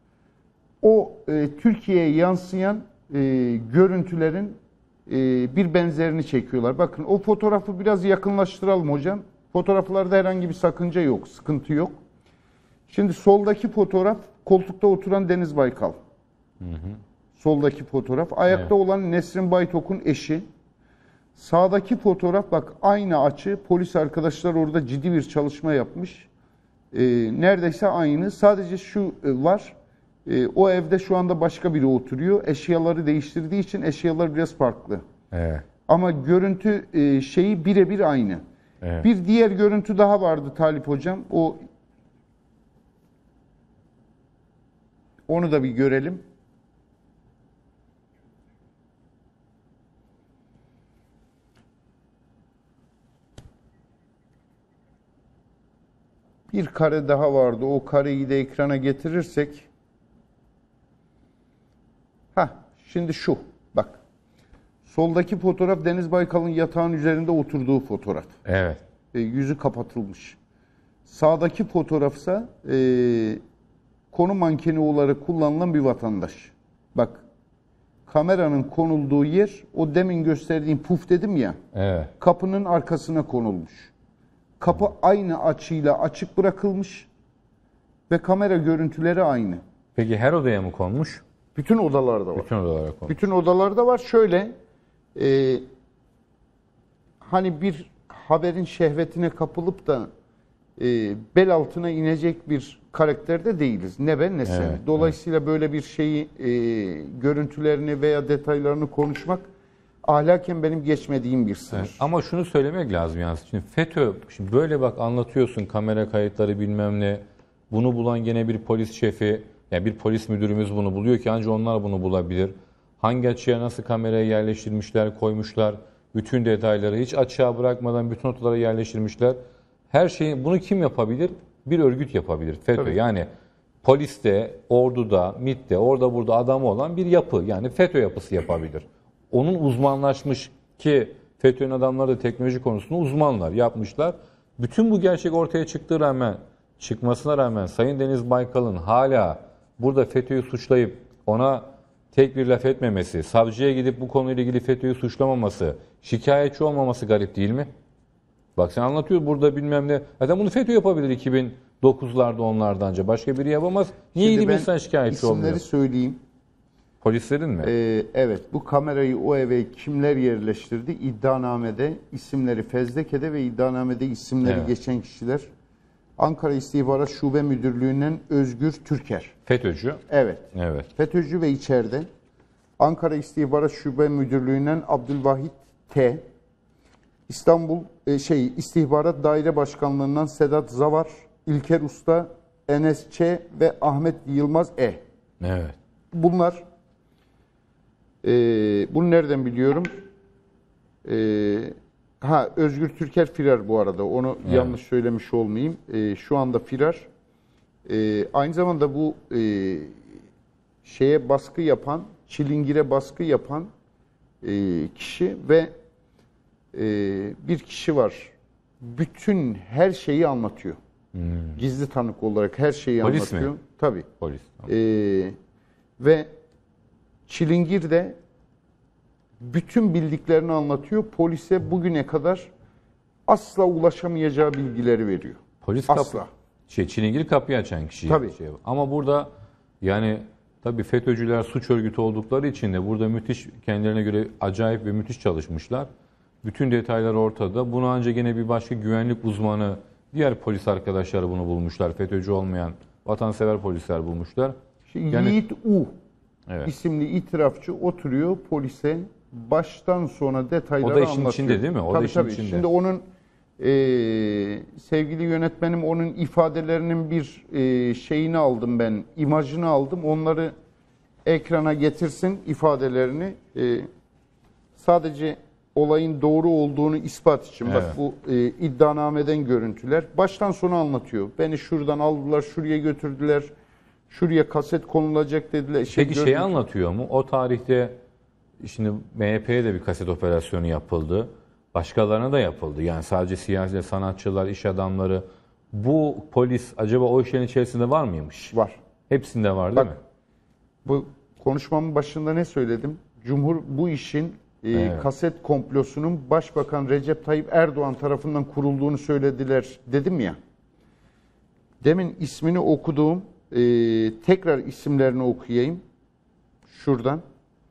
O e, Türkiye'ye yansıyan e, görüntülerin e, bir benzerini çekiyorlar. Bakın o fotoğrafı biraz yakınlaştıralım hocam. Fotoğraflarda herhangi bir sakınca yok, sıkıntı yok. Şimdi soldaki fotoğraf koltukta oturan Deniz Baykal. Hı hı. Soldaki fotoğraf. Ayakta evet. olan Nesrin Baytok'un eşi. Sağdaki fotoğraf bak, aynı açı. Polis arkadaşlar orada ciddi bir çalışma yapmış. Ee, neredeyse aynı. Sadece şu e, var. E, o evde şu anda başka biri oturuyor. Eşyaları değiştirdiği için eşyalar biraz farklı. Evet. Ama görüntü e, şeyi birebir aynı. Evet. Bir diğer görüntü daha vardı Talip Hocam. O onu da bir görelim. Bir kare daha vardı. O kareyi de ekrana getirirsek. Ha, şimdi şu. Bak. Soldaki fotoğraf Deniz Baykal'ın yatağın üzerinde oturduğu fotoğraf. Evet. E, yüzü kapatılmış. Sağdaki fotoğrafsa e, konu mankeni olarak kullanılan bir vatandaş. Bak. Kameranın konulduğu yer, o demin gösterdiğim puf dedim ya. Evet. Kapının arkasına konulmuş. Kapı aynı açıyla açık bırakılmış ve kamera görüntüleri aynı. Peki her odaya mı konmuş? Bütün odalarda var. Bütün odalara konmuş. Bütün odalarda var. Şöyle, e, hani bir haberin şehvetine kapılıp da e, bel altına inecek bir karakterde değiliz. Ne ben ne sen. Evet, Dolayısıyla evet. böyle bir şeyi, e, görüntülerini veya detaylarını konuşmak ahlaken benim geçmediğim bir sınır. Evet. Ama şunu söylemek lazım yalnız. Şimdi FETÖ, şimdi böyle bak anlatıyorsun kamera kayıtları bilmem ne. Bunu bulan gene bir polis şefi, yani bir polis müdürümüz bunu buluyor ki ancak onlar bunu bulabilir. Hangi açıya nasıl kameraya yerleştirmişler, koymuşlar. Bütün detayları hiç açığa bırakmadan bütün odalara yerleştirmişler. Her şeyi, bunu kim yapabilir? Bir örgüt yapabilir. FETÖ. Tabii. Yani poliste, orduda, MİT'te, orada burada adamı olan bir yapı. Yani FETÖ yapısı yapabilir. Onun uzmanlaşmış ki FETÖ'nün adamları da teknoloji konusunda uzmanlar yapmışlar. Bütün bu gerçek ortaya çıktığı rağmen, çıkmasına rağmen Sayın Deniz Baykal'ın hala burada FETÖ'yü suçlayıp ona tek bir laf etmemesi, savcıya gidip bu konuyla ilgili FETÖ'yü suçlamaması, şikayetçi olmaması garip değil mi? Bak sen anlatıyorsun burada bilmem ne. Zaten bunu FETÖ yapabilir iki bin dokuzlarda onlardanca. Başka biri yapamaz. Niye gidip insan şikayetçi olmuyor? İsimleri söyleyeyim. Polislerin mi? Ee, evet, bu kamerayı o eve kimler yerleştirdi? İddianamede isimleri fezlekede ve iddianamede isimleri Evet. geçen kişiler. Ankara İstihbarat Şube Müdürlüğü'nden Özgür Türker. FETÖ'cü. Evet. Evet. FETÖ'cü ve içeride. Ankara İstihbarat Şube Müdürlüğü'nden Abdülvahit T. İstanbul e, şey İstihbarat Daire Başkanlığı'ndan Sedat Zavar, İlker Usta, Enes Ç. ve Ahmet Yılmaz E. Evet. Bunlar e, bunu nereden biliyorum? E, ha Özgür Türker firar bu arada. Onu Evet. yanlış söylemiş olmayayım. E, şu anda firar. E, aynı zamanda bu e, şeye baskı yapan, Çilingir'e baskı yapan e, kişi ve e, bir kişi var. Bütün her şeyi anlatıyor. Hmm. Gizli tanık olarak her şeyi Polis anlatıyor. mi? Tabii. Polis. E, ve Çilingir de bütün bildiklerini anlatıyor. Polise bugüne kadar asla ulaşamayacağı bilgileri veriyor. Polis Asla. kapı, şey, Çilingir kapıyı açan kişi. Tabii. Şey. Ama burada yani tabii FETÖ'cüler suç örgütü oldukları için de burada müthiş, kendilerine göre acayip ve müthiş çalışmışlar. Bütün detaylar ortada. Bunu ancak yine bir başka güvenlik uzmanı, diğer polis arkadaşları bunu bulmuşlar. FETÖ'cü olmayan vatansever polisler bulmuşlar. Şimdi Yani- Yiğit U Evet. isimli itirafçı oturuyor polise baştan sona detayları O da işin anlatıyor. içinde değil mi? O da tabii, işin tabii. içinde. Şimdi onun e, sevgili yönetmenim onun ifadelerinin bir e, şeyini aldım ben, imajını aldım. Onları ekrana getirsin ifadelerini. E, sadece olayın doğru olduğunu ispat için. Bak Evet. bu e, iddianameden görüntüler. Baştan sona anlatıyor. Beni şuradan aldılar, şuraya götürdüler. Şuraya kaset konulacak dediler. Şey, Peki şeyi anlatıyor mu? O tarihte şimdi M H P'ye de bir kaset operasyonu yapıldı. Başkalarına da yapıldı. Yani sadece siyasi sanatçılar, iş adamları. Bu polis acaba o işlerin içerisinde var mıymış? Var. Hepsinde var değil Bak, mi? Bu konuşmamın başında ne söyledim? Cumhur bu işin e, Evet. kaset komplosunun Başbakan Recep Tayyip Erdoğan tarafından kurulduğunu söylediler dedim ya. Demin ismini okuduğum e, tekrar isimlerini okuyayım. Şuradan.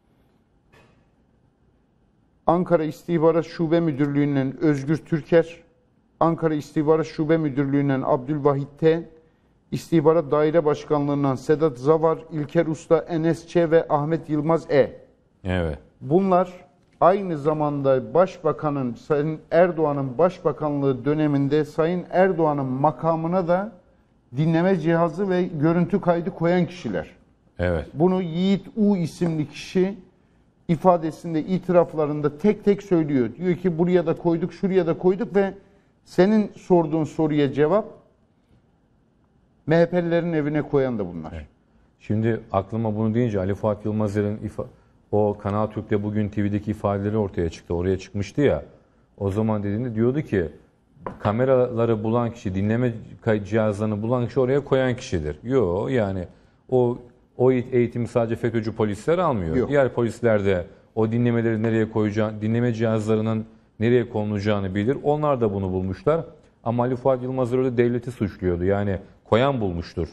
Ankara İstihbarat Şube Müdürlüğü'nden Özgür Türker, Ankara İstihbarat Şube Müdürlüğü'nden Abdülvahit T, İstihbarat Daire Başkanlığı'ndan Sedat Zavar, İlker Usta, Enes Ç. ve Ahmet Yılmaz E. Evet. Bunlar aynı zamanda Başbakanın, Sayın Erdoğan'ın Başbakanlığı döneminde Sayın Erdoğan'ın makamına da dinleme cihazı ve görüntü kaydı koyan kişiler. Evet. Bunu Yiğit U isimli kişi ifadesinde, itiraflarında tek tek söylüyor. Diyor ki buraya da koyduk, şuraya da koyduk ve senin sorduğun soruya cevap M H P'lilerin evine koyan da bunlar. Evet. Şimdi aklıma bunu deyince Ali Fuat Yılmazer'in ifa- o Kanal Türk'te bugün T V'deki ifadeleri ortaya çıktı. Oraya çıkmıştı ya. O zaman dediğinde diyordu ki kameraları bulan kişi, dinleme kayıt cihazlarını bulan kişi oraya koyan kişidir. Yok yani o o eğitimi sadece FETÖ'cü polisler almıyor. Yok. Diğer polisler de o dinlemeleri nereye koyacağını, dinleme cihazlarının nereye konulacağını bilir. Onlar da bunu bulmuşlar. Ama Ali Fuat Yılmaz öyle devleti suçluyordu. Yani koyan bulmuştur.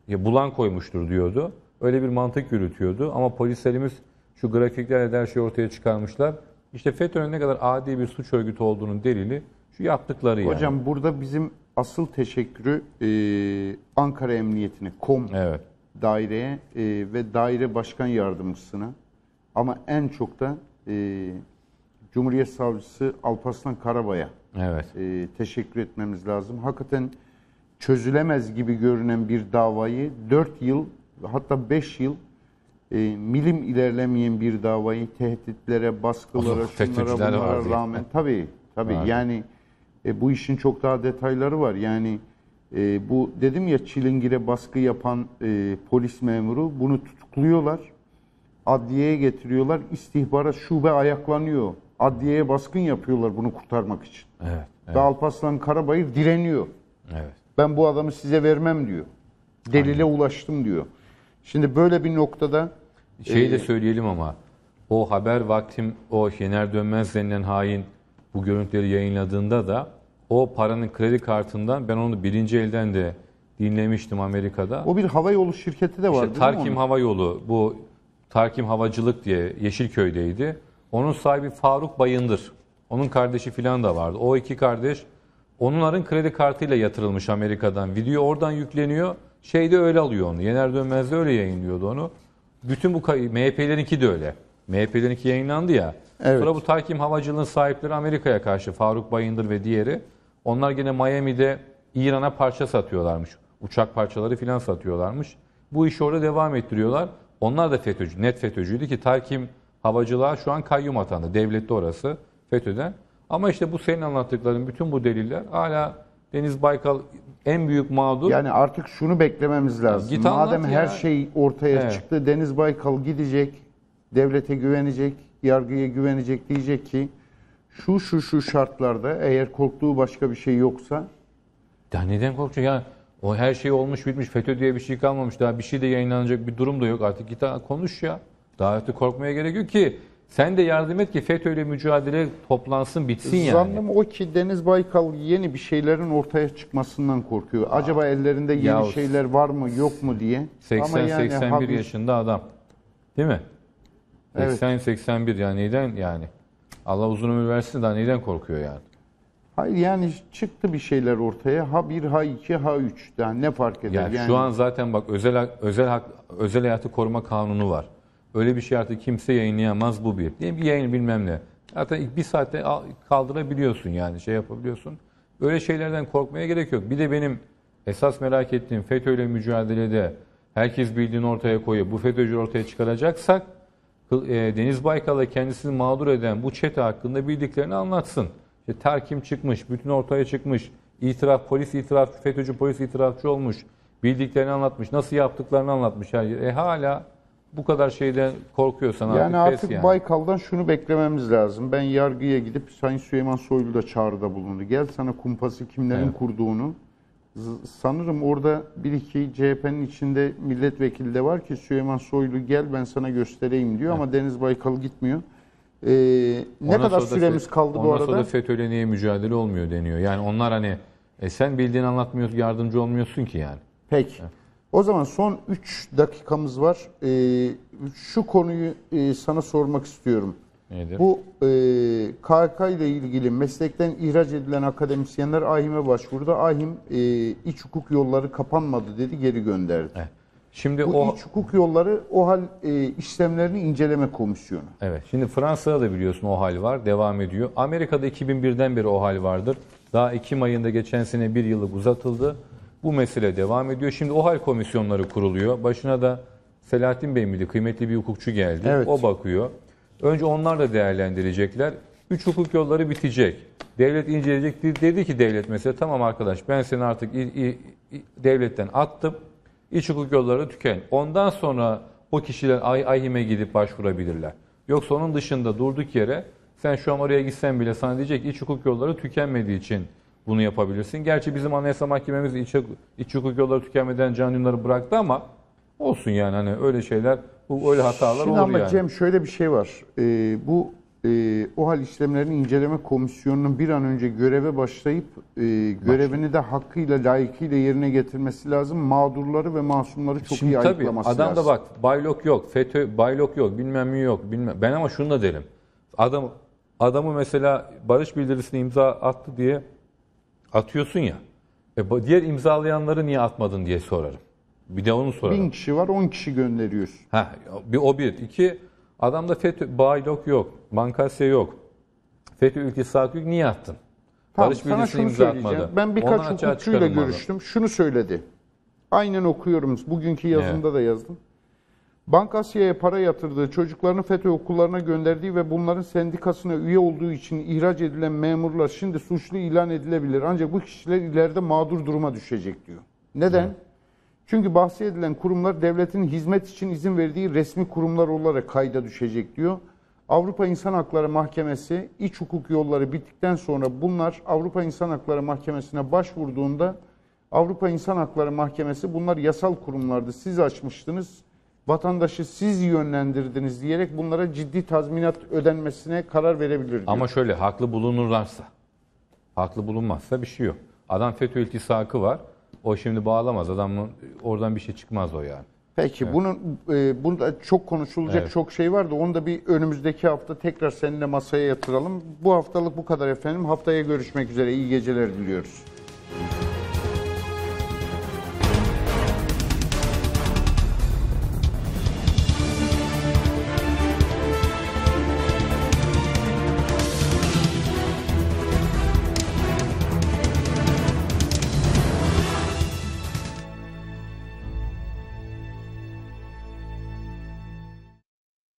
ya bulan koymuştur diyordu. Öyle bir mantık yürütüyordu ama polislerimiz şu grafiklerle her şeyi ortaya çıkarmışlar. İşte FETÖ'nün ne kadar adi bir suç örgütü olduğunun delili şu yaptıkları yani. Hocam burada bizim asıl teşekkürü e, Ankara Emniyetine, KOM Evet. daireye e, ve daire başkan yardımcısına, ama en çok da e, Cumhuriyet Savcısı Alparslan Karabay'a Evet. e, teşekkür etmemiz lazım. Hakikaten çözülemez gibi görünen bir davayı dört yıl, hatta beş yıl e, milim ilerlemeyen bir davayı tehditlere, baskılara, O FETÖ'cüler şunlara bunlara vardı ya. rağmen tabii tabii Vardı. yani e, bu işin çok daha detayları var. Yani e, bu dedim ya, çilingire baskı yapan e, polis memuru, bunu tutukluyorlar. Adliyeye getiriyorlar. İstihbarat şube ayaklanıyor. Adliyeye baskın yapıyorlar bunu kurtarmak için. Evet. Ve Alparslan Karabayır direniyor. Evet. Ben bu adamı size vermem diyor. Delile ulaştım diyor. Şimdi böyle bir noktada Şeyi de e, söyleyelim ama o haber vaktim o Şener Dönmez denilen hain bu görüntüleri yayınladığında da o paranın kredi kartından ben onu birinci elden de dinlemiştim Amerika'da. o bir havayolu şirketi de var İşte değil mi Tarkim onun? Hava Yolu, bu Tarkim Havacılık diye Yeşilköy'deydi. Onun sahibi Faruk Bayındır. Onun kardeşi filan da vardı. O iki kardeş onların kredi kartıyla yatırılmış Amerika'dan. Video oradan yükleniyor. Şeyde öyle alıyor onu. Yener Dönmez de öyle yayınlıyordu onu. Bütün bu M H P'lerinki de öyle. M H P'lerinki yayınlandı ya. Evet. Sonra bu Tarkim Havacılığın sahipleri Amerika'ya karşı Faruk Bayındır ve diğeri. Onlar gene Miami'de İran'a parça satıyorlarmış. Uçak parçaları filan satıyorlarmış. Bu işi orada devam ettiriyorlar. Onlar da FETÖ'cü, net FETÖ'cüydü ki Tarkim Havacılığa şu an kayyum atandı. Devletli orası FETÖ'den. Ama işte bu senin anlattıkların bütün bu deliller hala Deniz Baykal en büyük mağdur. Yani artık şunu beklememiz lazım. git anlat Madem ya. her şey ortaya Evet. çıktı, Deniz Baykal gidecek, devlete güvenecek, yargıya güvenecek, diyecek ki şu şu şu şartlarda, eğer korktuğu başka bir şey yoksa, Ya neden korkacak ya? O her şey olmuş bitmiş. FETÖ diye bir şey kalmamış. Daha bir şey de yayınlanacak bir durum da yok. Artık git konuş ya. Daha artık korkmaya gerek yok ki. Sen de yardım et ki FETÖ ile mücadele toplansın, bitsin yani. zannım o ki Deniz Baykal yeni bir şeylerin ortaya çıkmasından korkuyor. Acaba ellerinde yeni Ya şeyler var mı yok mu diye. seksen yani seksen bir habis- yaşında adam. Değil mi? Evet. seksen seksen bir yani neden yani? Allah uzun ömür versin, daha neden korkuyor yani? Hayır yani çıktı bir şeyler ortaya. Ha bir, ha iki, ha üç. Yani ne fark eder? Yani, Yani şu an zaten bak özel hak- özel hak, özel hayatı koruma kanunu var. Öyle bir şey artık kimse yayınlayamaz, bu bir. Diyelim bir yayın bilmem ne. Zaten ilk bir saatte al- kaldırabiliyorsun yani şey yapabiliyorsun. Öyle şeylerden korkmaya gerek yok. Bir de benim esas merak ettiğim FETÖ'yle mücadelede herkes bildiğini ortaya koyuyor. Bu FETÖ'cüleri ortaya çıkaracaksak e, Deniz Baykal'la kendisini mağdur eden bu çete hakkında bildiklerini anlatsın. İşte Tarkim çıkmış, bütün ortaya çıkmış. İtiraf, polis itiraf, FETÖ'cü polis itirafçı olmuş. Bildiklerini anlatmış, nasıl yaptıklarını anlatmış. Yani, e hala bu kadar şeyden korkuyorsan Yani artık pes artık yani. Baykal'dan şunu beklememiz lazım. Ben yargıya gidip Sayın Süleyman Soylu da çağrıda bulundu. Gel sana kumpası kimlerin Evet. kurduğunu. Z- Sanırım orada bir iki C H P'nin içinde milletvekili de var ki Süleyman Soylu gel ben sana göstereyim diyor, ama Deniz Baykal gitmiyor. Ee, ne Ondan kadar sonra da süremiz Fe- kaldı bu ondan sonra arada? da FETÖ'yle niye mücadele olmuyor deniyor. Yani onlar hani e sen bildiğini anlatmıyorsun, yardımcı olmuyorsun ki yani. Peki. O zaman son üç dakikamız var. Ee, şu konuyu e, sana sormak istiyorum. Nedir? Bu e, K H K ile ilgili meslekten ihraç edilen akademisyenler A H İM'e başvurdu. A H İ M e, iç hukuk yolları kapanmadı dedi, geri gönderdi. Evet. Şimdi Bu o iç hukuk yolları OHAL e, işlemlerini inceleme komisyonu. Evet. Şimdi Fransa'da da biliyorsun o hal var. Devam ediyor. Amerika'da iki bin birden beri o hal vardır. Daha Ekim ayında geçen sene bir yıllık uzatıldı. Bu mesele devam ediyor. Şimdi o hal komisyonları kuruluyor. Başına da Selahattin Bey miydi? Kıymetli bir hukukçu geldi. Evet. O bakıyor. Önce onlar da değerlendirecekler. Üç hukuk yolları bitecek. Devlet inceleyecek. Dedi ki devlet mesela tamam arkadaş ben seni artık i- i- i- devletten attım. İç hukuk yolları tüken. Ondan sonra o kişiler A H İM'e gidip başvurabilirler. Yoksa onun dışında durduk yere sen şu an oraya gitsen bile sana diyecek ki iç hukuk yolları tükenmediği için bunu yapabilirsin. Gerçi bizim Anayasa Mahkememiz iç, iç hukuk yolları tükenmeden canlıları bıraktı ama olsun yani hani öyle şeyler, bu öyle hatalar Şimdi olur ama yani. Cem şöyle bir şey var. Ee, bu e, OHAL işlemlerini inceleme komisyonunun bir an önce göreve başlayıp e, görevini de hakkıyla, layıkıyla yerine getirmesi lazım. Mağdurları ve masumları çok Şimdi iyi tabii ayıklaması adam lazım. da bak baylok yok, FETÖ baylok yok, bilmem mi yok, bilmem. Ben ama şunu da derim. Adam adamı mesela barış bildirisine imza attı diye atıyorsun ya. E, ba- diğer imzalayanları niye atmadın diye sorarım. Bir de onu sorarım. Bin kişi var, on kişi gönderiyoruz. Heh, bir o bir. İki, adamda FETÖ baylok yok, Bankasya yok. FETÖ iltisakı yok, niye attın? Tamam, Barış sana bildirisine şunu imza söyleyeceğim. atmadı. Ben birkaç Ondan açığa hukukçuyla çıkarılmalı. görüştüm. Şunu söyledi. Aynen okuyorum. Bugünkü yazımda da yazdım. Bankasya'ya para yatırdığı, çocuklarını FETÖ okullarına gönderdiği ve bunların sendikasına üye olduğu için ihraç edilen memurlar şimdi suçlu ilan edilebilir. Ancak bu kişiler ileride mağdur duruma düşecek diyor. Neden? Evet. Çünkü bahsedilen kurumlar devletin hizmet için izin verdiği resmi kurumlar olarak kayda düşecek diyor. Avrupa İnsan Hakları Mahkemesi iç hukuk yolları bittikten sonra bunlar Avrupa İnsan Hakları Mahkemesi'ne başvurduğunda Avrupa İnsan Hakları Mahkemesi bunlar yasal kurumlardı, siz açmıştınız, vatandaşı siz yönlendirdiniz diyerek bunlara ciddi tazminat ödenmesine karar verebilir diyor. Ama şöyle haklı bulunurlarsa, haklı bulunmazsa bir şey yok. Adam FETÖ iltisakı var. O şimdi bağlamaz. Adamın oradan bir şey çıkmaz o yani. Peki evet. bunun e, bunda çok konuşulacak evet. çok şey var da onu da bir önümüzdeki hafta tekrar seninle masaya yatıralım. Bu haftalık bu kadar efendim. Haftaya görüşmek üzere. İyi geceler diliyoruz.